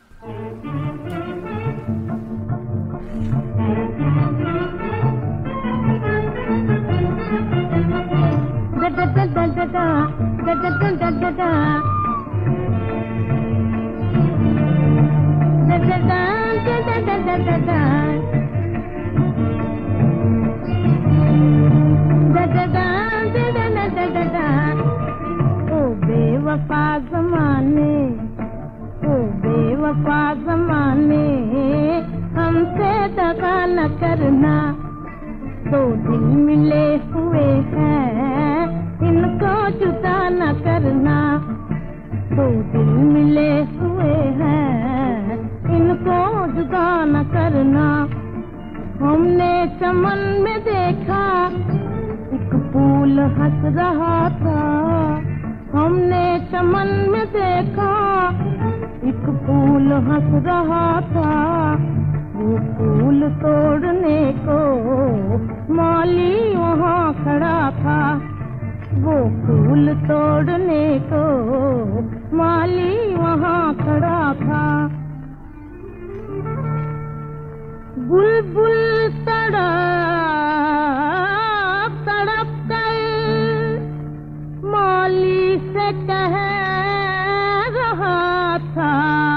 बेवफा ज़माने, ओ बेवफा ज़माने, हमसे दगा न करना। दो दिल मिले हुए हैं, इनको जुदा न करना। दो दिल मिले हुए हैं, इनको जुदा न करना। हमने चमन में देखा एक फूल हंस रहा था, हमने चमन में देखा एक फूल हंस रहा था। वो फूल तोड़ने को माली वहाँ खड़ा था, वो फूल तोड़ने को माली वहाँ खड़ा था। बुलबुल तड़प तड़प कर माली से कह रहा था,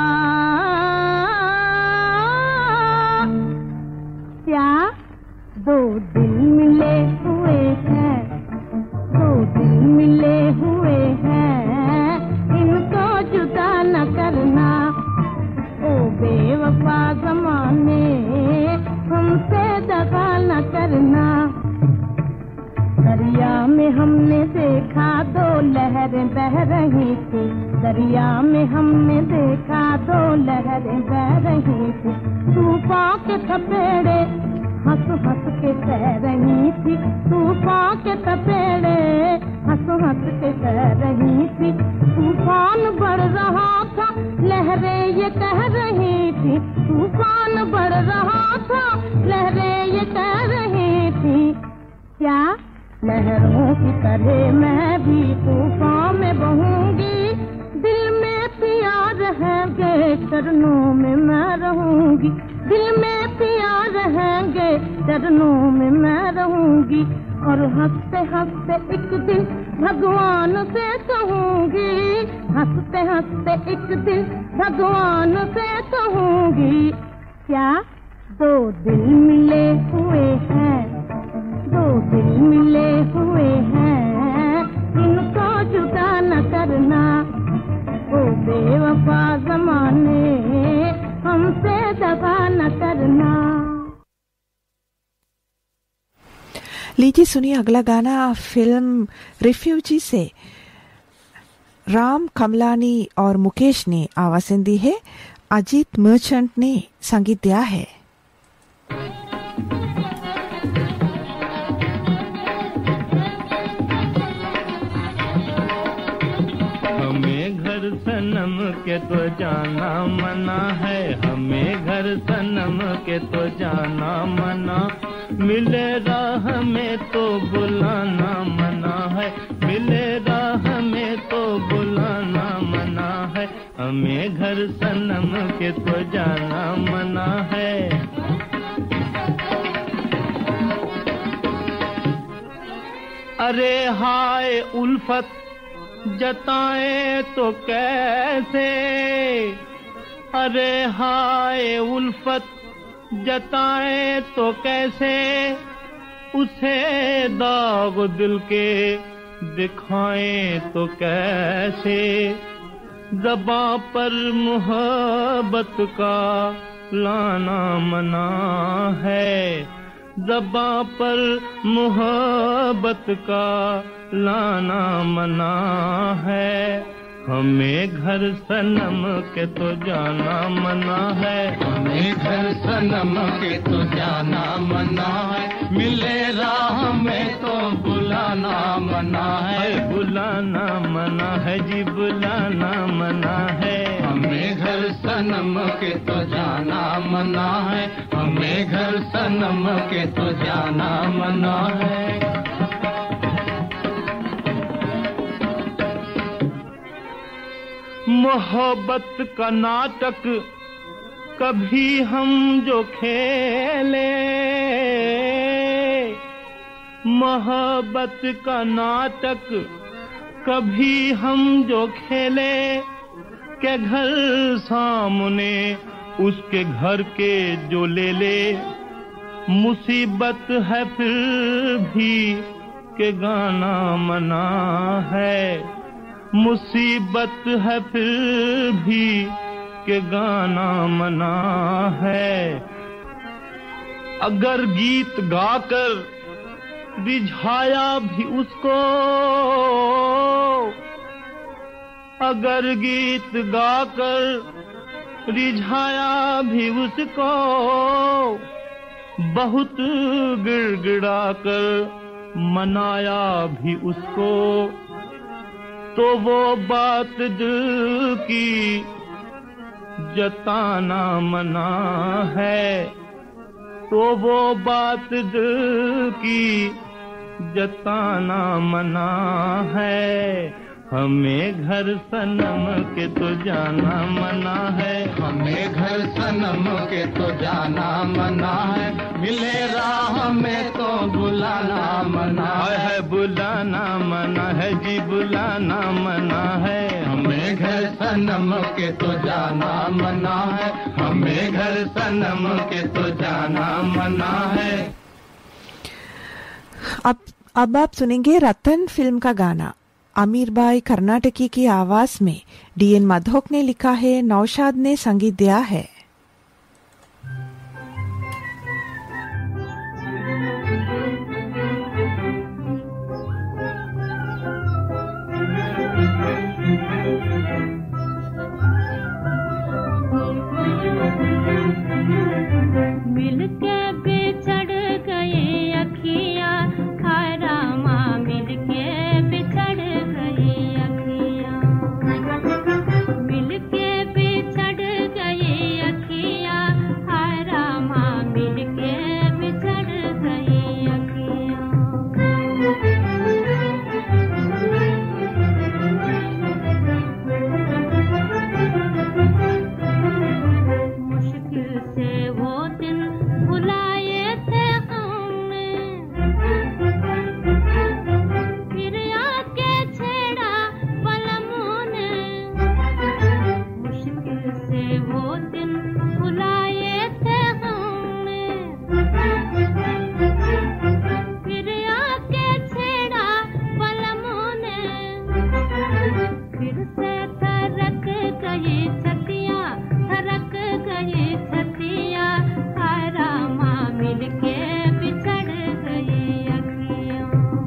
क्या दो दिल मिले हुए हैं, दो दिल मिले हुए हैं, इनको जुदा न करना। ओ बेवफा ज़माने, हमसे दगा न करना। दरिया में हमने देखा दो लहरें बह रही थी, दरिया में हमने देखा दो लहरें बह रही थी। तूफान के थपेड़े हंस हंस के सह रही थी, तूफान के थपेड़े हंस हंस के सह रही थी। तूफान बढ़ रहा था, लहरें ये कह रही थी, तूफान बढ़ रहा था, लहरें ये कह रही थी, क्या लहरों की तरह मैं भी तूफान में बहूंगी। दिल में प्यार रहेंगे, चरणों में मैं रहूंगी। दिल में प्यार रहेंगे, चरणों में मैं रहूंगी। और हंसते हंसते एक दिन भगवान से कहूंगी, हंसते हंसते एक दिन भगवान से कहूंगी, क्या दो दिल मिले हुए हैं, दो दिल मिले हुए हैं, इनको जुदा न करना। ओ बेवफा ज़माने, हमसे दगा न करना। लीजिए सुनिए अगला गाना फिल्म रिफ्यूजी से। राम कमलानी और मुकेश ने आवाज़ें दी है, अजीत मर्चेंट ने संगीत दिया है। हमें घर सनम के तो जाना मना है, हमें घर सनम के तो जाना मना, मिले राह में तो बुलाना मना है, मिले राह में तो बुलाना मना है, हमें घर सनम के तो जाना मना है। अरे हाय उल्फत जताए तो कैसे, अरे हाय उल्फत जताए तो कैसे, उसे दाग दिल के दिखाएं तो कैसे, ज़बां पर मोहब्बत का लाना मना है, ज़बां पर मोहब्बत का लाना मना है, हमें घर सनम के तो जाना मना है, हमें घर सनम के तो जाना मना है, मिले राह में तो बुलाना मना है, बुलाना मना है जी, बुलाना मना है, हमें घर सनम के तो जाना मना है, हमें घर सनम के तो जाना मना है। मोहब्बत का नाटक कभी हम जो खेले, मोहब्बत का नाटक कभी हम जो खेले, के घर सामने उसके घर के जो ले ले, मुसीबत है फिर भी के गाना मना है, मुसीबत है फिर भी के गाना मना है, अगर गीत गाकर रिझाया भी उसको, अगर गीत गाकर रिझाया भी उसको, बहुत गिड़गिड़ाकर मनाया भी उसको, तो वो बात दिल की जताना मना है, तो वो बात दिल की जताना मना है, हमें घर सनम के तो जाना मना है, हमें घर सनम के तो जाना मना है, मिले राह में तो बुलाना मना है, बुलाना मना है जी, बुलाना मना है, हमें घर सनम के तो जाना मना है, हमें घर सनम के तो जाना मना है। अब आप सुनेंगे रतन फिल्म का गाना। आमिर भाई कर्नाटकी की आवाज में डीएन माधोक ने लिखा है, नौशाद ने संगीत दिया है। मिलके बिछड़ गए अखियाँ, हाय रामा मिलके बिछड़ गई अखियाँ, मिलके बिछड़ गई अखियाँ, हाय रामा मिलके बिछड़ गई अखियाँ। मुश्किल से वो दिन बुलाए थे हमने, फिर आके छेड़ा पलमों ने, मुश्किल से वो दिन बुलाए थे हमने, फिर आके छेड़ा पलमों ने, फिर से थरक गई छतियाँ, थरक गई छतियाँ, हाय रामा मिलके बिछड़ गई अखियाँ,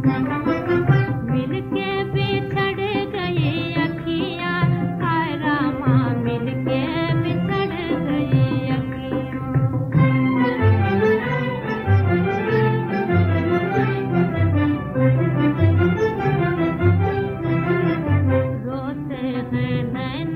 मिलके बिछड़ गई अखियाँ, हाय रामा मिलके बिछड़ गई अखियाँ। रोते हैं नैना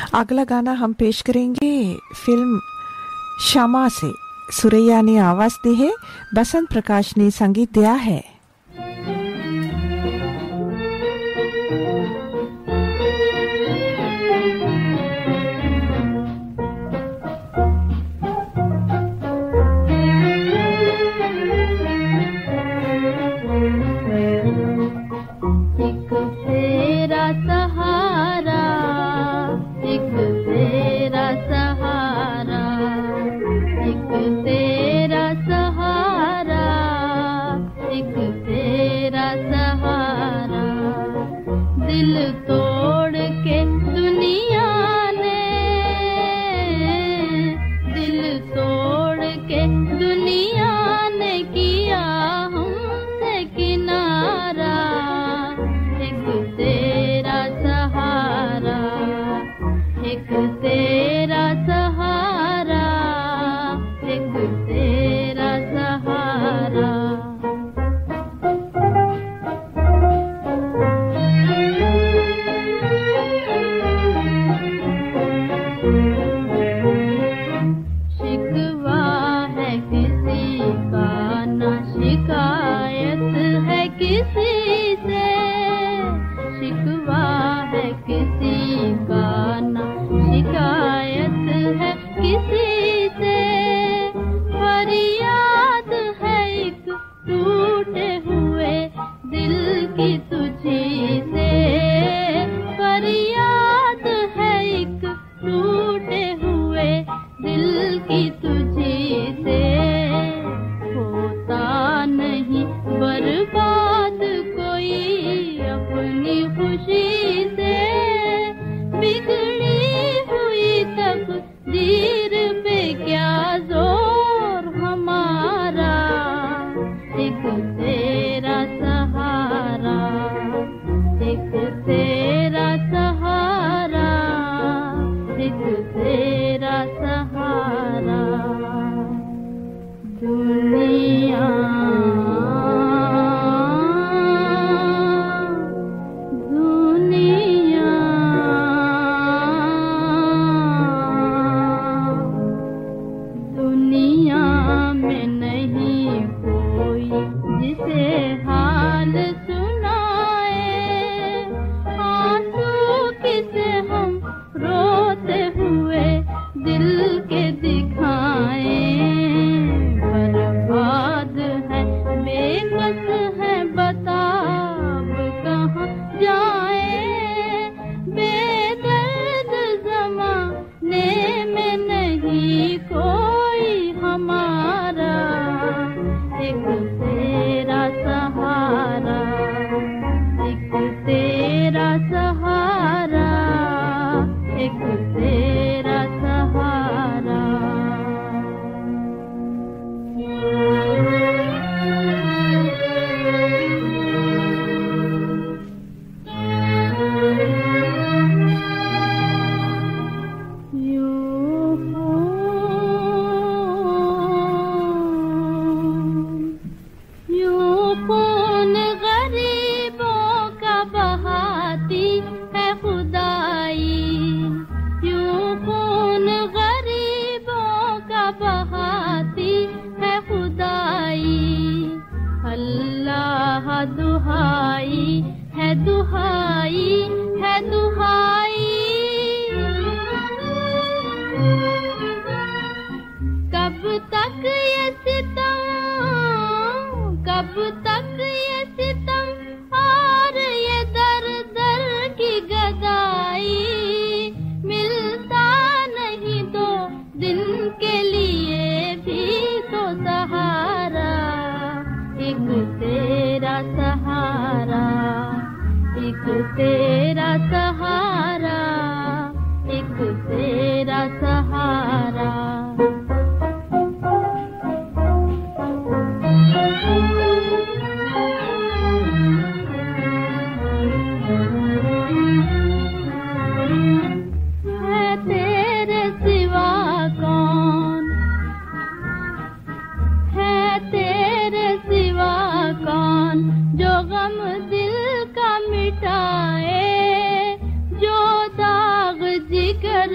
अगला गाना हम पेश करेंगे फिल्म शमा से। सुरैया ने आवाज दी है, बसंत प्रकाश ने संगीत दिया है। तेरा सहारा, एक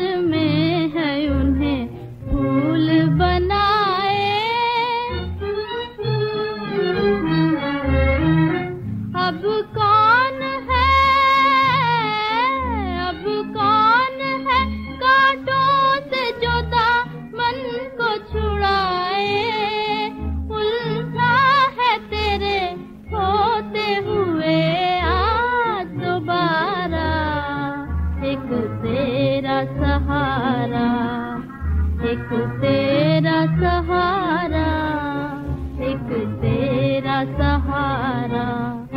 में है उन्हें फूल बनाए। अब कौन है, अब कौन है कांटों से जुदा मन को छुड़ाए। उलझा है तेरे होते हुए आज दोबारा, एक तेरा सहारा, एक तेरा सहारा, एक तेरा सहारा।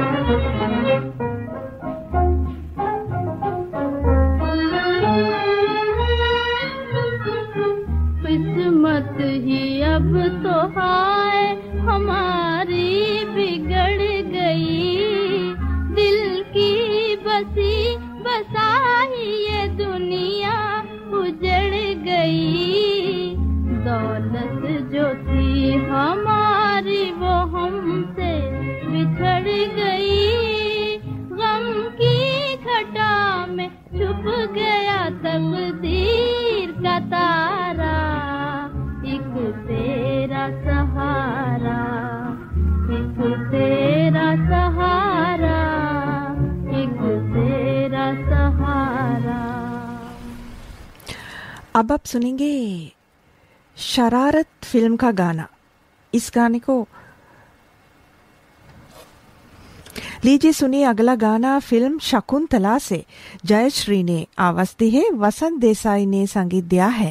किस्मत ही अब तो हाय हमारी बिगड़ गई। दिल की बसी बसाई ये दुनिया उजड़ गई। दौलत जो थी हमारी वो हमसे बिछड़ गई। गम की घटा में छुप गया तकदीर का तारा। एक तेरा सहारा, एक तेरा सहारा, एक तेरा सहारा। अब आप सुनेंगे शरारत फिल्म का गाना। इस गाने को लीजिए सुनिए। अगला गाना फिल्म शकुंतला से जयश्री ने आवाज दी है, वसंत देसाई ने संगीत दिया है।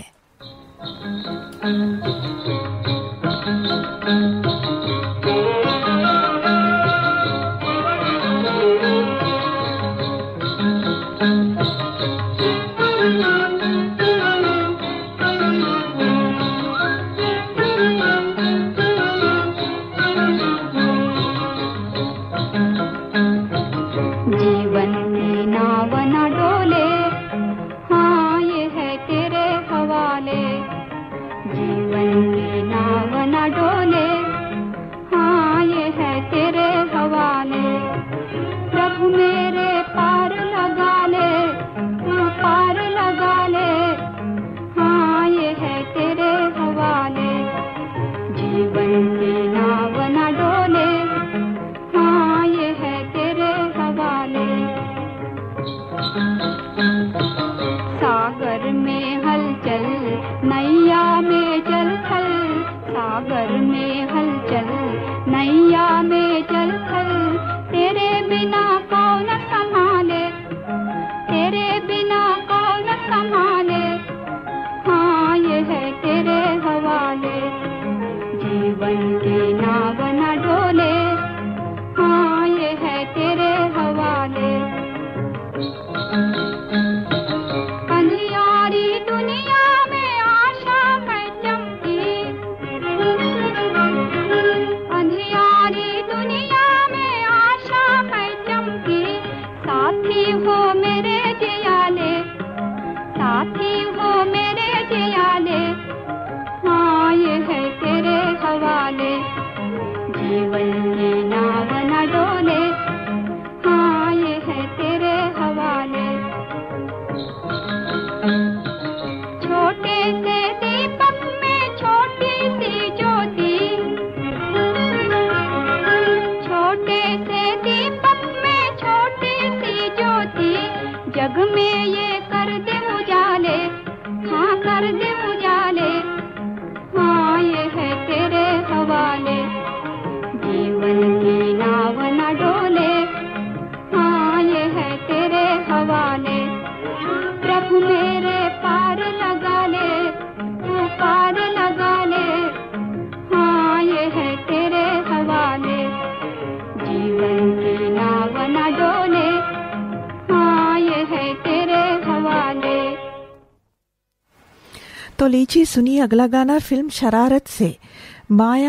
तो लीजिए सुनिए अगला गाना फिल्म शरारत से माया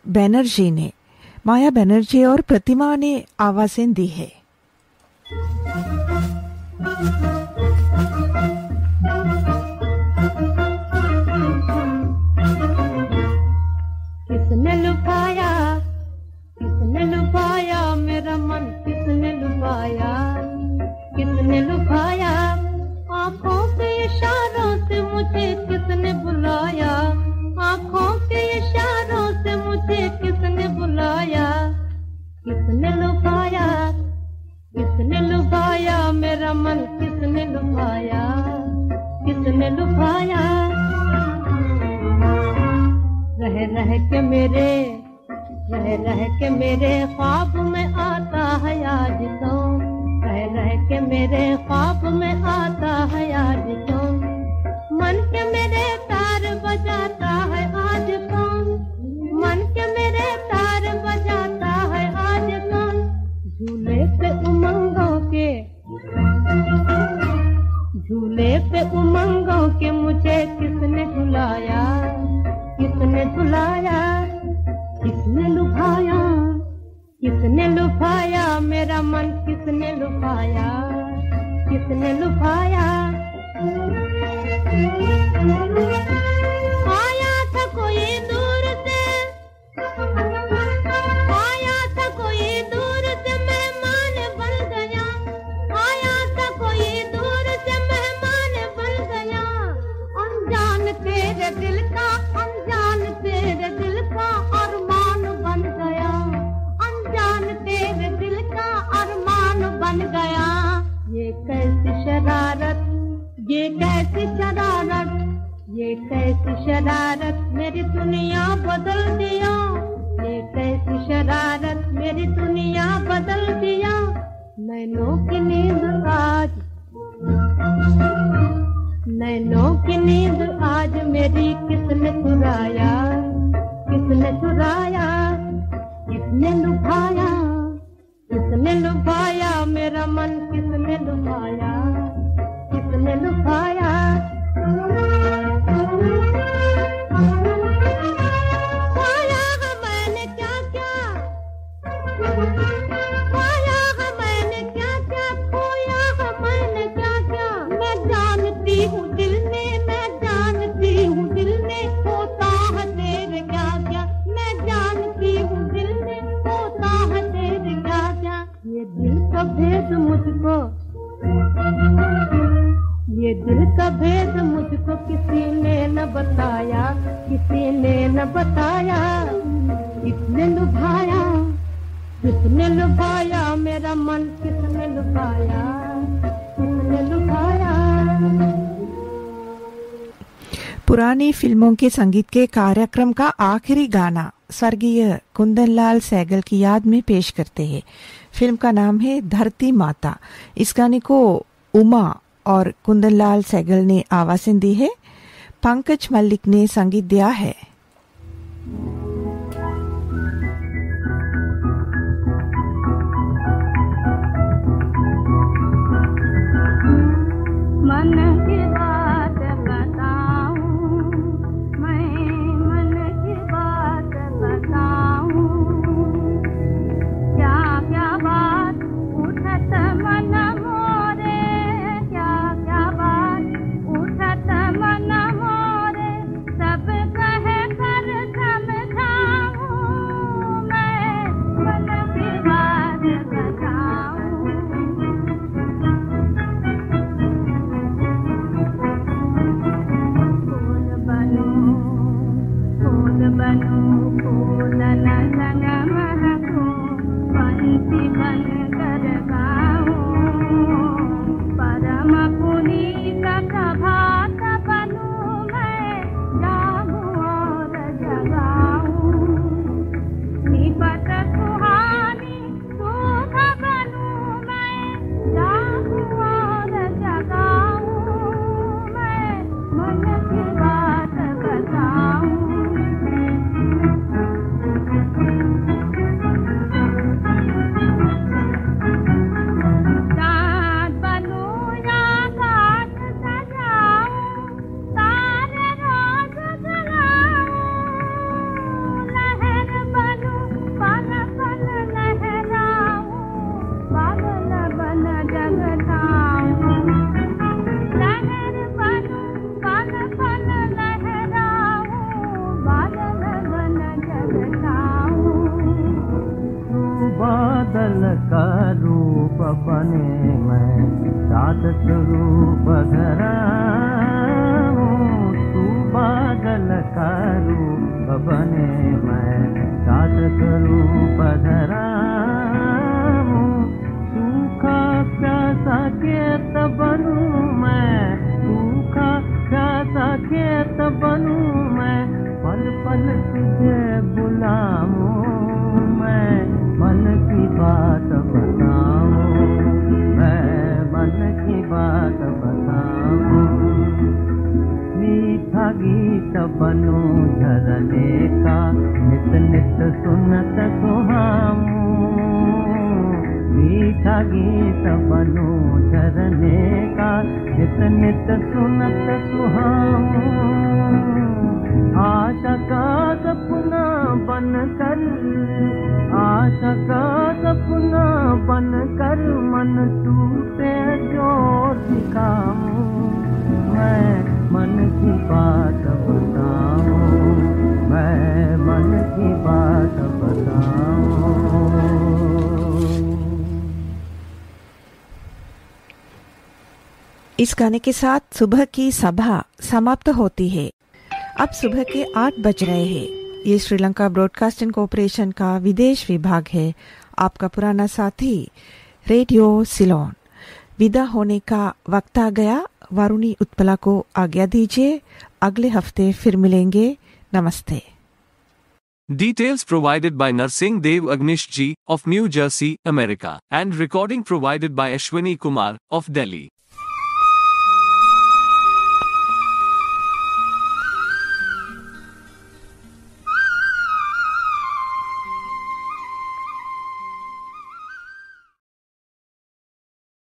बनर्जी और प्रतिमा ने आवाजें दी है। किसने लुभाया मेरा मन, किसने लुभाया, किसने लुभाया आंखों के इशारों के मेरे ख्वाब में आता है आज तो, रह के मेरे ख्वाब में आता है आज तो, मन के मेरे तार बजाता है आज कौन, मन के मेरे तार बजाता है आज कौन, झूले पे उमंगों के मुझे किसने झुलाया, किसने झुलाया, किसने लुभाया, किसने लुभाया मेरा मन, किसने लुभाया, किसने लुभाया। आया था कोई दूर से, आया था कोई दूर से मेहमान बन गया, आया था कोई दूर से मेहमान बन गया, अनजान तेरे दिल का, अनजान तेरे दिल का अरमान बन गया, अनजान तेरे दिल का अरमान बन गया। ये कैसी शरारत, ये कैसी शरारत, ये कैसी शरारत मेरी दुनिया बदल दिया, ये कैसी शरारत मेरी दुनिया बदल दिया। नैनों की नींद आज, नैनों की नींद आज मेरी किसने चुराया, किसने चुराया, किसने लुभाया, किसने लुभाया मेरा मन, किसने लुभाया, किसने लुभाया। पाया है मैंने क्या क्या, पाया है मैंने क्या क्या, खोया है मैंने क्या क्या, मैं जानती हूँ दिल में, मैं जानती हूँ दिल में होता है तेरे क्या क्या, मैं जानती हूँ दिल में होता है तेरे क्या क्या। ये दिल का भेद मुझको, ये दिल का भेद मुझको किसी ने न बताया, किसी ने न बताया, किसने लुभाया, किसने लुभाया मेरा मन, किसने लुभाया, किसने लुभाया। पुरानी फिल्मों के संगीत के कार्यक्रम का आखिरी गाना स्वर्गीय कुंदनलाल सहगल की याद में पेश करते हैं। फिल्म का नाम है धरती माता। इस गाने को उमा और कुंदनलाल सहगल ने आवाज़ें दी है, पंकज मल्लिक ने संगीत दिया है। मन की बात बताऊं, मैं मन की बात बताऊं, क्या क्या बात उठत मन मोरे, क्या क्या बात उठत मन मोरे, सब कहे कर समझाऊं, मैं मन की बात बताऊं। फूल बनूं, फूल न संग महकूं, बंसी बन कर गाऊं, परम पुनीत प्रभात बनूं, मैं जागूं और जगाऊं, निपट सुहानी सुख बनूं, मैं जागूं और जगाऊं, मैं मन की बात बताऊं। चाँद बनूं या घाट सजाऊं, तारे रोज जलाऊं, लहर बनूं पल पल लहराऊं, बादल बन जगताऊं, लहर बनूं पल पल लहराऊं, बादल बन जगताऊं। बादल का रूप बने मैं चाँद स्वरूप धराऊं, तू बादल का रूप बने मैं चाँद स्वरूप धराऊं, सूखा प्यासा खेत बनूं मैं, सूखा प्यासा खेत बनूं मैं, पल पल तुझे बुलाऊं, मैं मन की बात बताऊं, मैं मन की बात बताऊं। मीठा गीत बनूं झरने का, नित नित सुनत सुहाऊं। मीठा गीत बनूं झरने का, नित नित सुनत सुहाऊं। आशा का सपना बनकर, आशा का सपना बनकर मन टूटे जो दिखाऊं। मैं मन की बात बताऊं, मैं मन की बात बताऊं। इस गाने के साथ सुबह की सभा समाप्त होती है। अब सुबह के 8 बज रहे हैं। ये श्रीलंका ब्रॉडकास्टिंग कॉरपोरेशन का विदेश विभाग है। आपका पुराना साथी रेडियो सिलोन। विदा होने का वक्त आ गया। वारुणी उत्पला को आज्ञा दीजिए। अगले हफ्ते फिर मिलेंगे। नमस्ते। Details provided by Narsingh Dev Agnish Ji of New Jersey, America, and recording provided by Ashwini Kumar of Delhi.